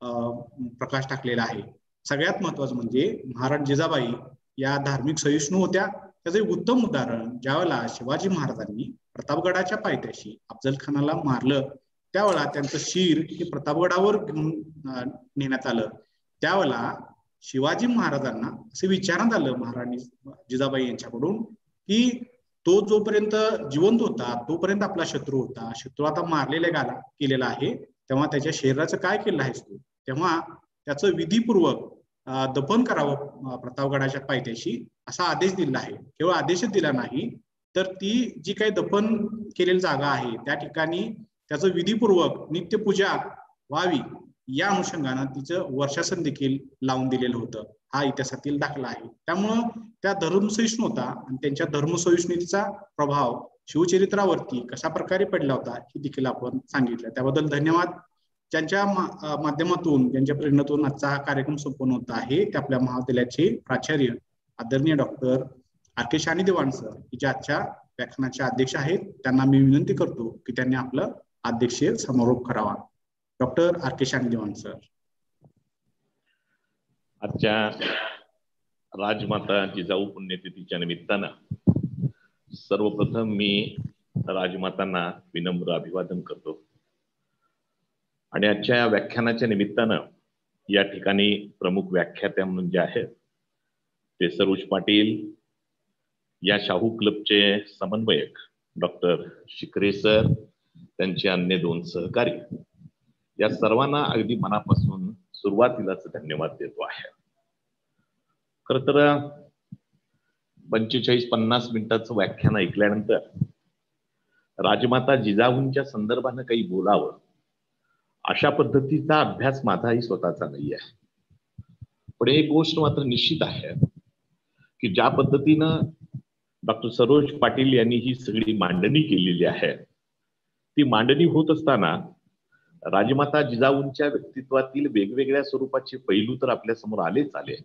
प्रकाश टाकलेला आहे. सगळ्यात महत्वाचं म्हणजे महाराणी जिजाबाई या धार्मिक सहिष्णू होत्या. त्याचं एक उत्तम उदाहरण, ज्यावेळेला शिवाजी महाराजांनी प्रतापगडाच्या पायथ्याशी अफजल खानाला मारलं, त्यावेळेला त्यांचं शिर हे प्रतापगडावर घेऊन नेण्यात आलं. त्यावेळेला शिवाजी महाराजांना असे विचारण्यात आलं महाराणी जिजाबाई यांच्याकडून की तो जोपर्यंत जिवंत होता तोपर्यंत आपला शत्रू होता, शत्रू आता मारलेला गेला केलेला आहे, तेव्हा त्याच्या शरीराचं काय केलं आहेस तू? तेव्हा त्याचं विधीपूर्वक दफन करावं प्रतापगडाच्या पायथ्याशी असा आदेश दिला आहे. केवळ आदेशच दिला नाही तर ती जी काही दफन केलेली जागा आहे त्या ठिकाणी त्याचं विधीपूर्वक नित्यपूजा व्हावी या अनुषंगानं तिचं वर्षासन देखील लावून दिलेलं होतं. हा इतिहासातील दाखला आहे. त्यामुळं त्या धर्मसहिष्णू होता आणि त्यांच्या धर्मसहिष्णुतेचा प्रभाव शिवचरित्रावरती कशा प्रकारे पडला होता हे देखील आपण सांगितलं. त्याबद्दल धन्यवाद. ज्यांच्या माध्यमातून ज्यांच्या प्रेरणेतून आजचा हा कार्यक्रम संपन्न होत आहे ते आपल्या महाविद्यालयाचे प्राचार्य आदरणीय doctor R K Shane Diwan sir, जे आजच्या व्याख्यानाचे अध्यक्ष आहेत. त्यांना मी विनंती करतो की त्यांनी आपलं अध्यक्षीय समारोप करावा. Doctor R K Shane Diwan sir. आजच्या राजमाता जिजाऊ पुण्यतिथीच्या निमित्तानं सर्वप्रथम मी राजमातांना विनम्र अभिवादन करतो आणि आजच्या या व्याख्यानाच्या निमित्तानं या ठिकाणी प्रमुख व्याख्यात्या म्हणून जे आहेत ते सरोज पाटील या शाहू क्लबचे समन्वयक डॉक्टर शिकरे सर, त्यांचे अन्य दोन सहकारी, या सर्वांना अगदी मनापासून सुरुवातीलाच धन्यवाद देतो आहे. खर तर पंचेचाळीस पन्नास मिनिटाचं व्याख्यान ऐकल्यानंतर राजमाता जिजाऊंच्या संदर्भानं काही बोलावं अशा पद्धतीचा अभ्यास माझाही स्वतःचा नाही आहे. पण एक गोष्ट मात्र निश्चित आहे की ज्या पद्धतीनं डॉक्टर सरोज पाटील यांनी ही सगळी मांडणी केलेली आहे, ती मांडणी होत असताना राजमाता जिजाऊंच्या व्यक्तित्वातील वेगवेगळ्या स्वरूपाचे पैलू तर आपल्या समोर आलेच आले,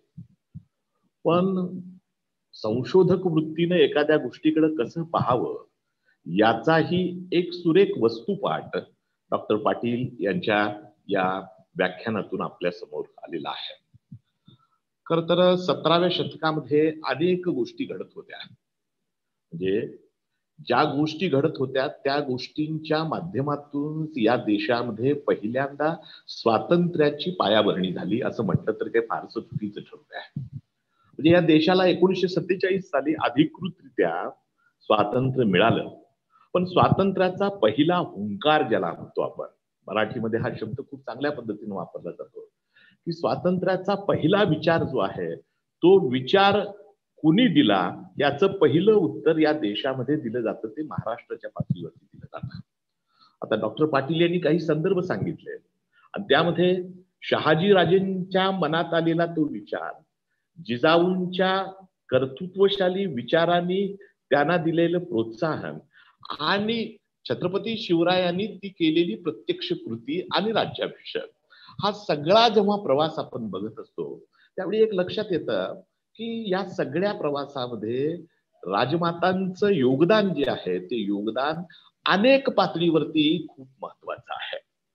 पण संशोधक वृत्तीनं एखाद्या गोष्टीकडे कसं पाहावं याचाही एक सुरेख वस्तुपाठ डॉक्टर पाटील यांच्या या व्याख्यानातून आपल्या समोर आलेला आहे. खर तर सतराव्या शतकामध्ये अनेक गोष्टी घडत होत्या. म्हणजे ज्या गोष्टी घडत होत्या त्या गोष्टींच्या माध्यमातून या देशामध्ये पहिल्यांदा स्वातंत्र्याची पायाभरणी झाली असं म्हटलं तर काही फारसं चुकीचं ठरत आहे. म्हणजे या देशाला एकोणीसशे सत्तेचाळीस साली अधिकृतरित्या स्वातंत्र्य मिळालं, पण स्वातंत्र्याचा पहिला हुंकार ज्याला म्हणतो आपण, मराठीमध्ये हा शब्द खूप चांगल्या पद्धतीने वापरला जातो, की स्वातंत्र्याचा पहिला विचार जो आहे तो विचार कुणी दिला याचं पहिलं उत्तर या देशामध्ये दिलं जातं ते महाराष्ट्राच्या पातळीवरती दिलं जातं. आता डॉक्टर पाटील यांनी काही संदर्भ सांगितले आणि त्यामध्ये शहाजी राजेंच्या मनात आलेला तो विचार, जिजाऊंच्या कर्तृत्वशाली विचारांनी त्यांना दिलेलं प्रोत्साहन आणि छत्रपती शिवरायांनी ती केलेली प्रत्यक्ष कृती आणि राज्याभिषेक, हा सगळा जेव्हा प्रवास आपण बघत असतो त्यावेळी एक लक्षात येतं की या सगळ्या प्रवासामध्ये राजमातांचं योगदान जे आहे ते योगदान अनेक पातळीवरती खूप महत्वाचं आहे.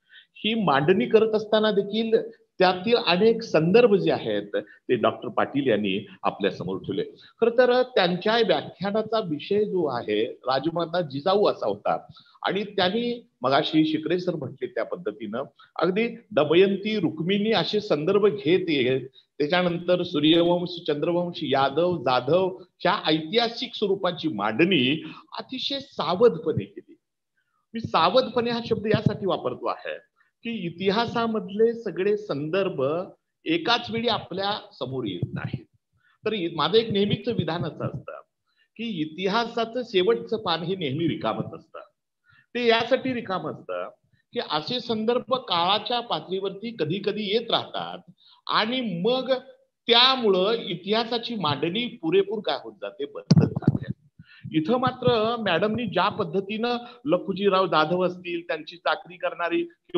ही मांडणी करत असताना देखील त्यातील अनेक संदर्भ जे आहेत ते डॉक्टर पाटील यांनी आपल्या समोर ठेवले. खरं तर त्यांच्या व्याख्यानाचा विषय जो आहे राजमाता जिजाऊ असा होता आणि त्यांनी मगाशी शिकरे सर म्हटले त्या पद्धतीनं अगदी दमयंती, रुक्मिणी असे संदर्भ घेत येत त्याच्यानंतर सूर्यवंश, चंद्रवंश, यादव, जाधवच्या ऐतिहासिक स्वरूपाची मांडणी अतिशय सावधपणे केली. मी सावधपणे हा शब्द यासाठी वापरतो आहे की इतिहासामधले सगळे संदर्भ एकाच वेळी आपल्या समोर येत नाहीत. तर माझं एक नेहमीच विधान असं असतं की इतिहासाचं शेवटचं पान हे नेहमी रिकामच असतं. ते यासाठी रिकाम असतं की असे संदर्भ काळाच्या पातळीवरती कधी कधी येत राहतात आणि मग त्यामुळं इतिहासाची मांडणी पुरेपूर काय होत जाते, बदलत जाते. इथं मात्र मॅडमनी ज्या पद्धतीनं लखुजीराव जाधव असतील, त्यांची चाकरी करणारी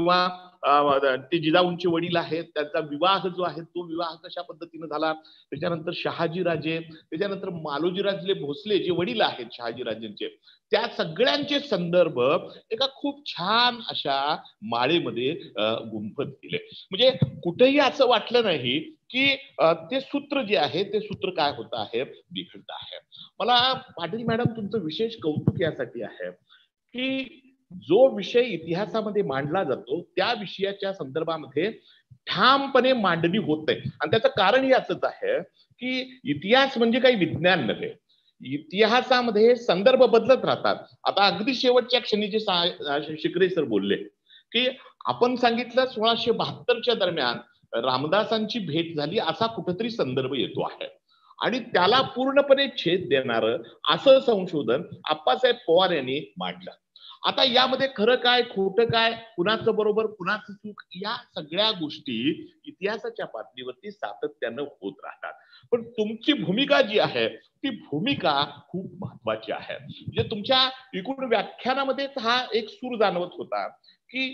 किंवा ते जिजाऊंचे वडील आहेत, त्यांचा विवाह जो आहे तो विवाह कशा पद्धतीनं झाला, त्याच्यानंतर शहाजीराजे, त्याच्यानंतर मालोजीराजे भोसले जे वडील आहेत शहाजीराजेंचे, त्या सगळ्यांचे संदर्भ एका खूप छान अशा माळेमध्ये गुंफत गेले. म्हणजे कुठेही असं वाटलं नाही की ते सूत्र जे आहे ते सूत्र काय होत आहे, बिघडत आहे. मला पाटील मॅडम तुमचं विशेष कौतुक यासाठी आहे की जो विषय इतिहासामध्ये मांडला जातो त्या विषयाच्या संदर्भामध्ये ठामपणे मांडणी होत आहे. आणि त्याचं कारण याच आहे की इतिहास म्हणजे काही विज्ञान नव्हे, इतिहासामध्ये संदर्भ बदलत राहतात. आता अगदी शेवटच्या क्षणी जे शिकरे सर बोलले की आपण सांगितलं सोळाशे बहात्तरच्या दरम्यान रामदासांची भेट झाली असा कुठेतरी संदर्भ येतो आहे आणि त्याला पूर्णपणे छेद देणारं असं संशोधन आप्पासाहेब पवार यांनी मांडलं. आता यामध्ये खरं काय, खोटं काय, कुणाचं बरोबर, कुणाचं चूक, या सगळ्या गोष्टी इतिहासाच्या पातळीवरती सातत्यानं होत राहतात. पण तुमची भूमिका जी आहे ती भूमिका खूप महत्वाची आहे. म्हणजे तुमच्या एकूण व्याख्यानामध्ये हा एक सूर जाणवत होता की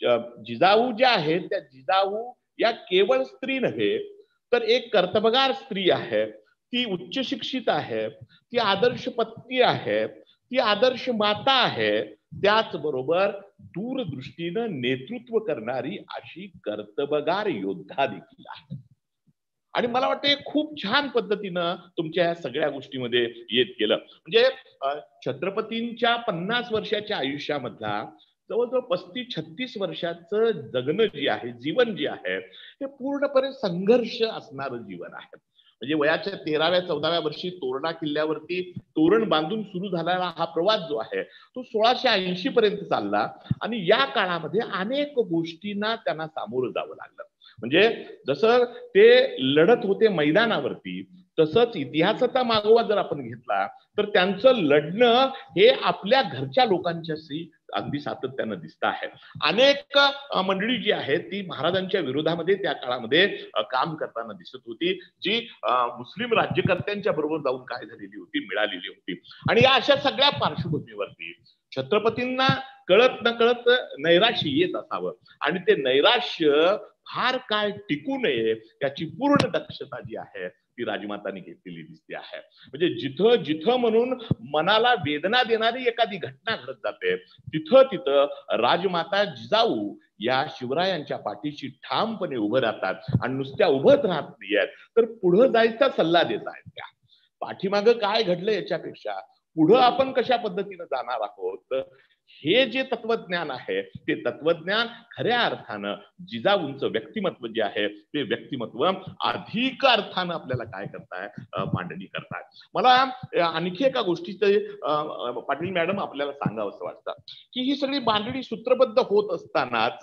जिजाऊ ज्या आहेत त्या जिजाऊ या केवळ स्त्री नव्हे तर एक कर्तबगार स्त्री आहे, ती उच्च शिक्षित आहे, ती आदर्श पत्नी आहे, ती आदर्श माता आहे, त्याचबरोबर दूरदृष्टीनं नेतृत्व करणारी अशी कर्तबगार योद्धा देखील आहे. आणि मला वाटतं खूप छान पद्धतीनं तुमच्या या सगळ्या गोष्टीमध्ये येत गेलं. म्हणजे छत्रपतींच्या पन्नास वर्षाच्या आयुष्यामधला जवळजवळ पस्तीस छत्तीस वर्षाचं जगणं जे आहे, जीवन जे आहे ते पूर्णपणे संघर्ष असणारं जीवन आहे. म्हणजे वयाच्या तेराव्या चौदाव्या वर्षी तोरणा किल्ल्यावरती तोरण बांधून सुरू झालेला हा प्रवास जो आहे तो सोळाशे ऐंशी पर्यंत चालला आणि या काळामध्ये अनेक गोष्टींना त्यांना सामोरं जावं लागलं. म्हणजे जसं ते लढत होते मैदानावरती तसंच इतिहासाचा मागोवा जर आपण घेतला तर त्यांचं लढणं हे आपल्या घरच्या लोकांच्याशी अगदी सातत्यानं दिसत आहे. अनेक मंडळी जी आहेत ती महाराजांच्या विरोधामध्ये त्या काळामध्ये काम करताना दिसत होती, जी मुस्लिम राज्यकर्त्यांच्या बरोबर जाऊन काय झालेली होती, मिळालेली होती. आणि या अशा सगळ्या पार्श्वभूमीवरती छत्रपतींना कळत न कळत नैराश्य येत असावं आणि ते नैराश्य फार काळ टिकू नये याची पूर्ण दक्षता जी आहे ती राजमातांनी घेतलेली दिसते आहे. म्हणजे जिथं जिथं म्हणून मनाला वेदना देणारी एखादी घटना घडत जाते तिथं तिथं राजमाता जिजाऊ या शिवरायांच्या पाठीशी ठामपणे उभं राहतात आणि नुसत्या उभंच राहत नाहीयेत तर पुढं जायचा सल्ला देत आहेत. त्या पाठीमागं काय घडलं याच्यापेक्षा पुढं आपण कशा पद्धतीनं जाणार आहोत हे जे तत्वज्ञान आहे ते तत्वज्ञान खऱ्या अर्थानं जिजाऊंचं व्यक्तिमत्व जे आहे ते व्यक्तिमत्व अधिक अर्थानं आपल्याला काय करताय मांडणी करताय. मला आणखी एका गोष्टीचं पाटील मॅडम आपल्याला सांगावं असं वाटतं की ही सगळी मांडणी सूत्रबद्ध होत असतानाच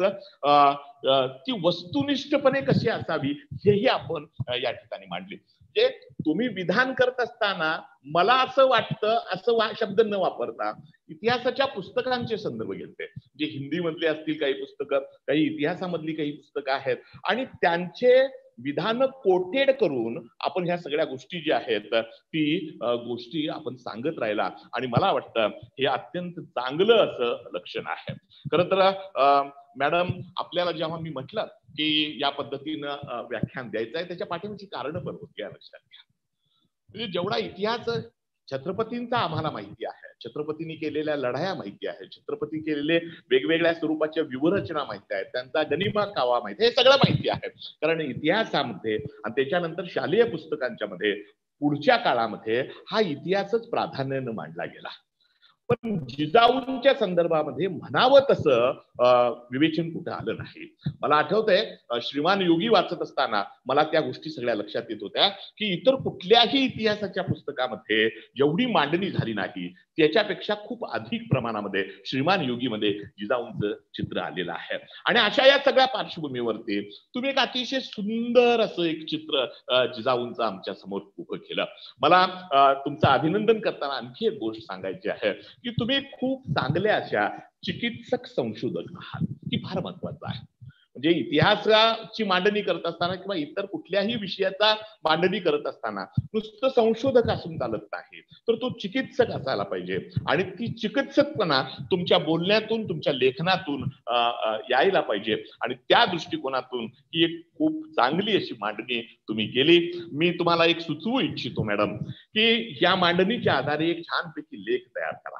ती वस्तुनिष्ठपणे कशी असावी हेही आपण या ठिकाणी मांडली. जे तुम्ही विधान करत असताना मला असं वाटतं असं शब्द न वापरता इतिहासाच्या पुस्तकांचे संदर्भ घेते, जे हिंदी मधले असतील काही पुस्तकं, काही इतिहासामधली काही पुस्तकं आहेत आणि त्यांचे विधान कोटेड करून आपण ह्या सगळ्या गोष्टी ज्या आहेत ती गोष्टी आपण सांगत राहिला आणि मला वाटतं हे अत्यंत चांगलं असं लक्षण आहे. खरं तर मॅडम आपल्याला जेव्हा मी म्हटलं की या पद्धतीनं व्याख्यान द्यायचं आहे त्याच्या पाठीमागची कारणं पण होती या लक्षात घ्या. म्हणजे जेवढा इतिहास छत्रपतींचा आम्हाला माहिती आहे, छत्रपतींनी केलेल्या लढाया माहिती आहे, छत्रपती केलेले वेगवेगळ्या स्वरूपाच्या व्यूहरचना माहिती आहेत, त्यांचा गनिमा कावा माहिती आहे, हे सगळं माहिती आहे. कारण इतिहासामध्ये आणि त्याच्यानंतर शालेय पुस्तकांच्या मध्ये पुढच्या काळामध्ये हा इतिहासच प्राधान्यानं मांडला गेला. पण जिजाऊंच्या संदर्भामध्ये म्हणावं तसं विवेचन कुठं आलं नाही. मला आठवतंय श्रीमान योगी वाचत असताना मला त्या गोष्टी सगळ्या लक्षात येत होत्या की इतर कुठल्याही इतिहासाच्या पुस्तकामध्ये एवढी मांडणी झाली नाही त्याच्यापेक्षा खूप अधिक प्रमाणामध्ये श्रीमान योगीमध्ये जिजाऊंचं चित्र आलेलं आहे. आणि अशा या सगळ्या पार्श्वभूमीवरती तुम्ही एक अतिशय सुंदर असं एक चित्र जिजाऊंचं आमच्या समोर उभं केलं. मला तुमचं अभिनंदन करताना आणखी एक गोष्ट सांगायची आहे की तुम्ही खूप चांगल्या अशा चिकित्सक संशोधक आहात, की फार महत्वाचं आहे. म्हणजे इतिहासाची मांडणी करत असताना किंवा इतर कुठल्याही विषयाचा मांडणी करत असताना नुसतं संशोधक असून चालत नाही तर तो चिकित्सक असायला पाहिजे आणि ती चिकित्सकपणा तुमच्या बोलण्यातून तुमच्या लेखनातून यायला पाहिजे आणि त्या दृष्टिकोनातून ही एक खूप चांगली अशी मांडणी तुम्ही केली. मी तुम्हाला एक सुचवू इच्छितो मॅडम की या मांडणीच्या आधारे एक छानपैकी लेख तयार करा.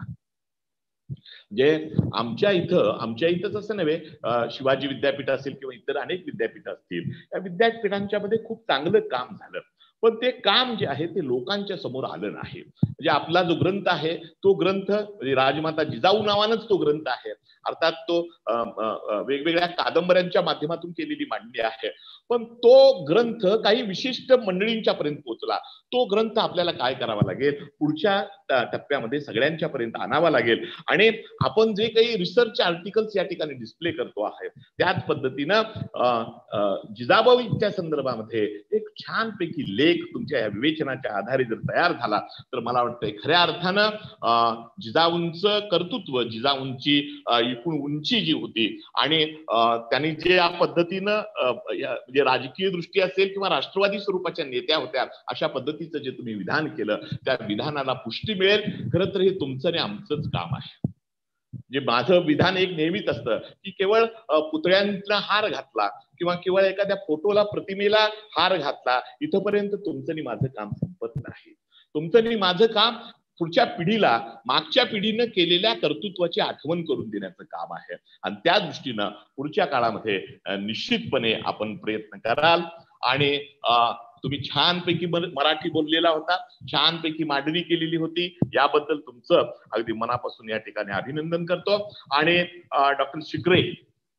जे आमच्या इथं आमच्या इथंच असं नव्हे, शिवाजी विद्यापीठ असेल किंवा इतर अनेक विद्यापीठ असतील या विद्यापीठांच्या मध्ये खूप चांगलं काम झालं पण ते काम जे आहे ते लोकांच्या समोर आलं नाही. म्हणजे आपला जो ग्रंथ आहे तो ग्रंथ म्हणजे राजमाता जिजाऊ नावानच तो ग्रंथ आहे. अर्थात तो वेगवेगळ्या कादंबऱ्यांच्या माध्यमातून केलेली मांडणी आहे पण तो ग्रंथ काही विशिष्ट मंडळींच्या पर्यंत पोहोचला. तो ग्रंथ आपल्याला काय करावा लागेल पुढच्या टप्प्यामध्ये सगळ्यांच्या पर्यंत आणावा लागेल आणि आपण जे काही रिसर्च आर्टिकल्स या ठिकाणी डिस्प्ले करतो आहे त्याच पद्धतीनं जिजाबाईंच्या संदर्भामध्ये एक छानपैकी लेख तुमच्या या विवेचनाच्या आधारे जर तयार झाला तर मला वाटतंय खऱ्या अर्थानं जिजाऊंचं कर्तृत्व, जिजाऊंची एकूण उंची जी होती आणि त्यांनी जे या पद्धतीनं म्हणजे राजकीय दृष्टी असेल किंवा राष्ट्रवादी स्वरूपाच्या नेत्या होत्या अशा पद्धतीचं जे तुम्ही विधान केलं त्या विधानाला पुष्टी मिळेल. खरं तर हे तुमचं आणि आमचंच काम आहे. जे माझं विधान एक नेहमीच असतं की केवळ पुतळ्यांना हार घातला किंवा केवळ एखाद्या फोटोला प्रतिमेला हार घातला इथपर्यंत तुमचं आणि माझं काम संपत नाही. तुमचं आणि माझं काम पुढच्या पिढीला मागच्या पिढीनं केलेल्या कर्तृत्वाची आठवण करून देण्याचं काम आहे आणि त्या दृष्टीनं पुढच्या काळामध्ये निश्चितपणे आपण प्रयत्न कराल. आणि तुम्ही छानपैकी मराठी बोललेला होता, छानपैकी मांडणी केलेली होती, याबद्दल तुमचं अगदी मनापासून या ठिकाणी अभिनंदन करतो. आणि डॉक्टर शिकरे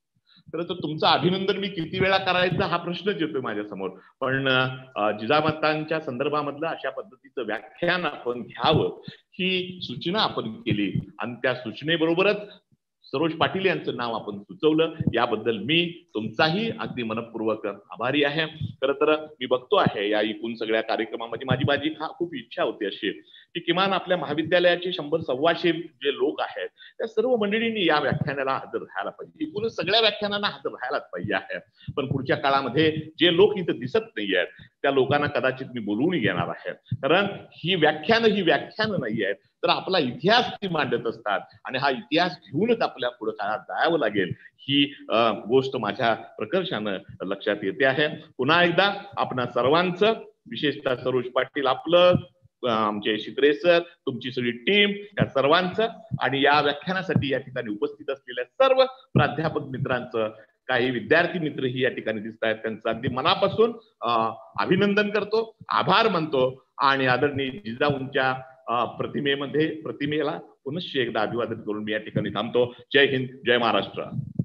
खरं तर तुमचं अभिनंदन मी किती वेळा करायचं हा प्रश्नच येतोय माझ्यासमोर. पण जिजामातांच्या संदर्भामधलं अशा पद्धतीचं व्याख्यान आपण घ्यावं ही सूचना आपण केली आणि त्या सूचनेबरोबरच सरोज पाटील यांचं नाव आपण सुचवलं, याबद्दल मी तुमचाही अगदी मनपूर्वक आभारी आहे. खरं तर मी बघतो आहे या एकूण सगळ्या कार्यक्रमामध्ये माझी माझी खूप इच्छा होती अशी की किमान आपल्या महाविद्यालयाचे शंभर सव्वाशे जे लोक आहेत त्या सर्व मंडळींनी या व्याख्यानाला हजर राहायला पाहिजे. एकूण सगळ्या व्याख्यानांना हजर राहायलाच पाहिजे आहे. पण पुढच्या काळामध्ये जे लोक इथं दिसत नाही आहेत त्या लोकांना कदाचित मी बोलवून घेणार आहे, कारण ही व्याख्यान ही व्याख्यान नाही आहेत तर आपला इतिहास ती मांडत असतात आणि हा इतिहास घेऊनच आपल्या पुढे काळात जावं लागेल ही गोष्ट माझ्या प्रकर्षानं लक्षात येते आहे. पुन्हा एकदा आपणा सर्वांचं, विशेषतः सरोज पाटील आपलं, आमचे शित्रे सर, तुमची सगळी टीम, या सर्वांचं आणि या व्याख्यानासाठी या ठिकाणी उपस्थित असलेल्या सर्व प्राध्यापक मित्रांचं, काही विद्यार्थी मित्रही या ठिकाणी दिसत आहेत, त्यांचं अगदी मनापासून अभिनंदन करतो, आभार मानतो आणि आदरणीय जिजाऊंच्या प्रतिमेमध्ये प्रतिमेला पुनश्च एकदा अभिवादन करून मी या ठिकाणी थांबतो. जय हिंद, जय महाराष्ट्र.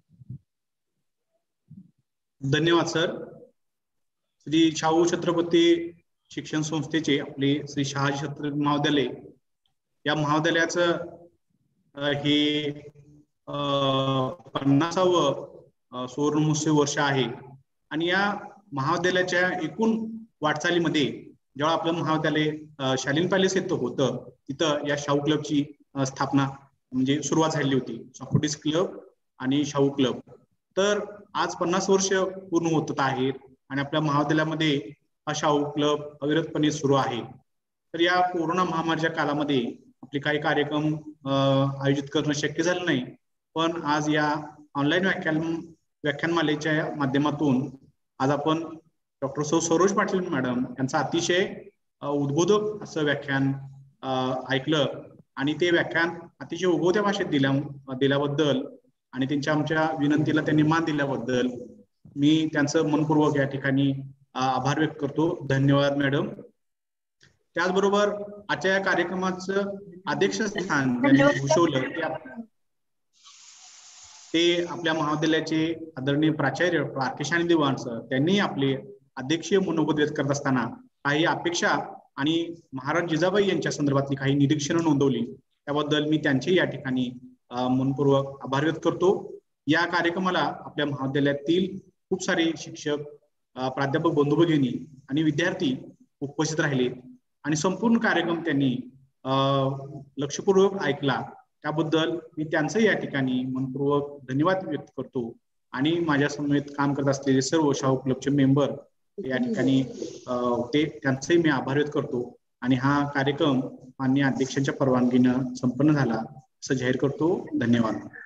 धन्यवाद सर. श्री शाहू छत्रपती शिक्षण संस्थेचे आपले श्री शहाजी छत्रपती महाविद्यालय, या महाविद्यालयाचं हे पन्नासावं सुवर्ण महोत्सव वर्ष आहे आणि या महाविद्यालयाच्या एकूण वाटचालीमध्ये जेव्हा आपलं महाविद्यालय शालीन पॅलेस येतं होतं तिथं या शाहू क्लबची स्थापना म्हणजे सुरुवात झाली होती, सॉक्रेटिस क्लब आणि शाहू क्लब. तर आज पन्नास वर्ष पूर्ण होत आहेत आणि आपल्या महाविद्यालयामध्ये हा शाहू क्लब अविरतपणे सुरू आहे. तर या कोरोना महामारीच्या काळामध्ये आपले काही कार्यक्रम आयोजित करणं शक्य झालं नाही, पण आज या ऑनलाईन व्याख्यान व्याख्यानमालेच्या माध्यमातून आज आपण डॉक्टर सौ सरोज पाटील मॅडम यांचं अतिशय उद्बोधक असं व्याख्यान ऐकलं आणि ते व्याख्यान अतिशय उगवत्या भाषेत दिल्या दिल्याबद्दल आणि त्यांच्या आमच्या विनंतीला त्यांनी मान दिल्याबद्दल मी त्यांचं मनपूर्वक या ठिकाणी आभार व्यक्त करतो. धन्यवाद मॅडम. त्याचबरोबर आजच्या या कार्यक्रमाचं अध्यक्षस्थान त्यांनी भूषवलं ते आपल्या महाविद्यालयाचे आदरणीय प्राचार्य राकेश दिवाण सर, त्यांनी आपले अध्यक्षीय मनोगत व्यक्त करत असताना काही अपेक्षा आणि महाराज जिजाबाई यांच्या संदर्भातली काही निरीक्षणं नोंदवली, त्याबद्दल मी त्यांचे या ठिकाणी मनपूर्वक आभार व्यक्त करतो. या कार्यक्रमाला आपल्या महाविद्यालयातील खूप सारे शिक्षक, प्राध्यापक बंधू भगिनी आणि विद्यार्थी उपस्थित राहिले आणि संपूर्ण कार्यक्रम त्यांनी लक्षपूर्वक ऐकला, त्याबद्दल मी त्यांचं या ठिकाणी मनपूर्वक धन्यवाद व्यक्त करतो. आणि माझ्या समवेत काम करत असलेले सर्व शाहू क्लबचे मेंबर या ठिकाणी ते त्यांचंही मी आभार व्यक्त करतो आणि हा कार्यक्रम माननीय अध्यक्षांच्या परवानगीनं संपन्न झाला असं जाहीर करतो. धन्यवाद.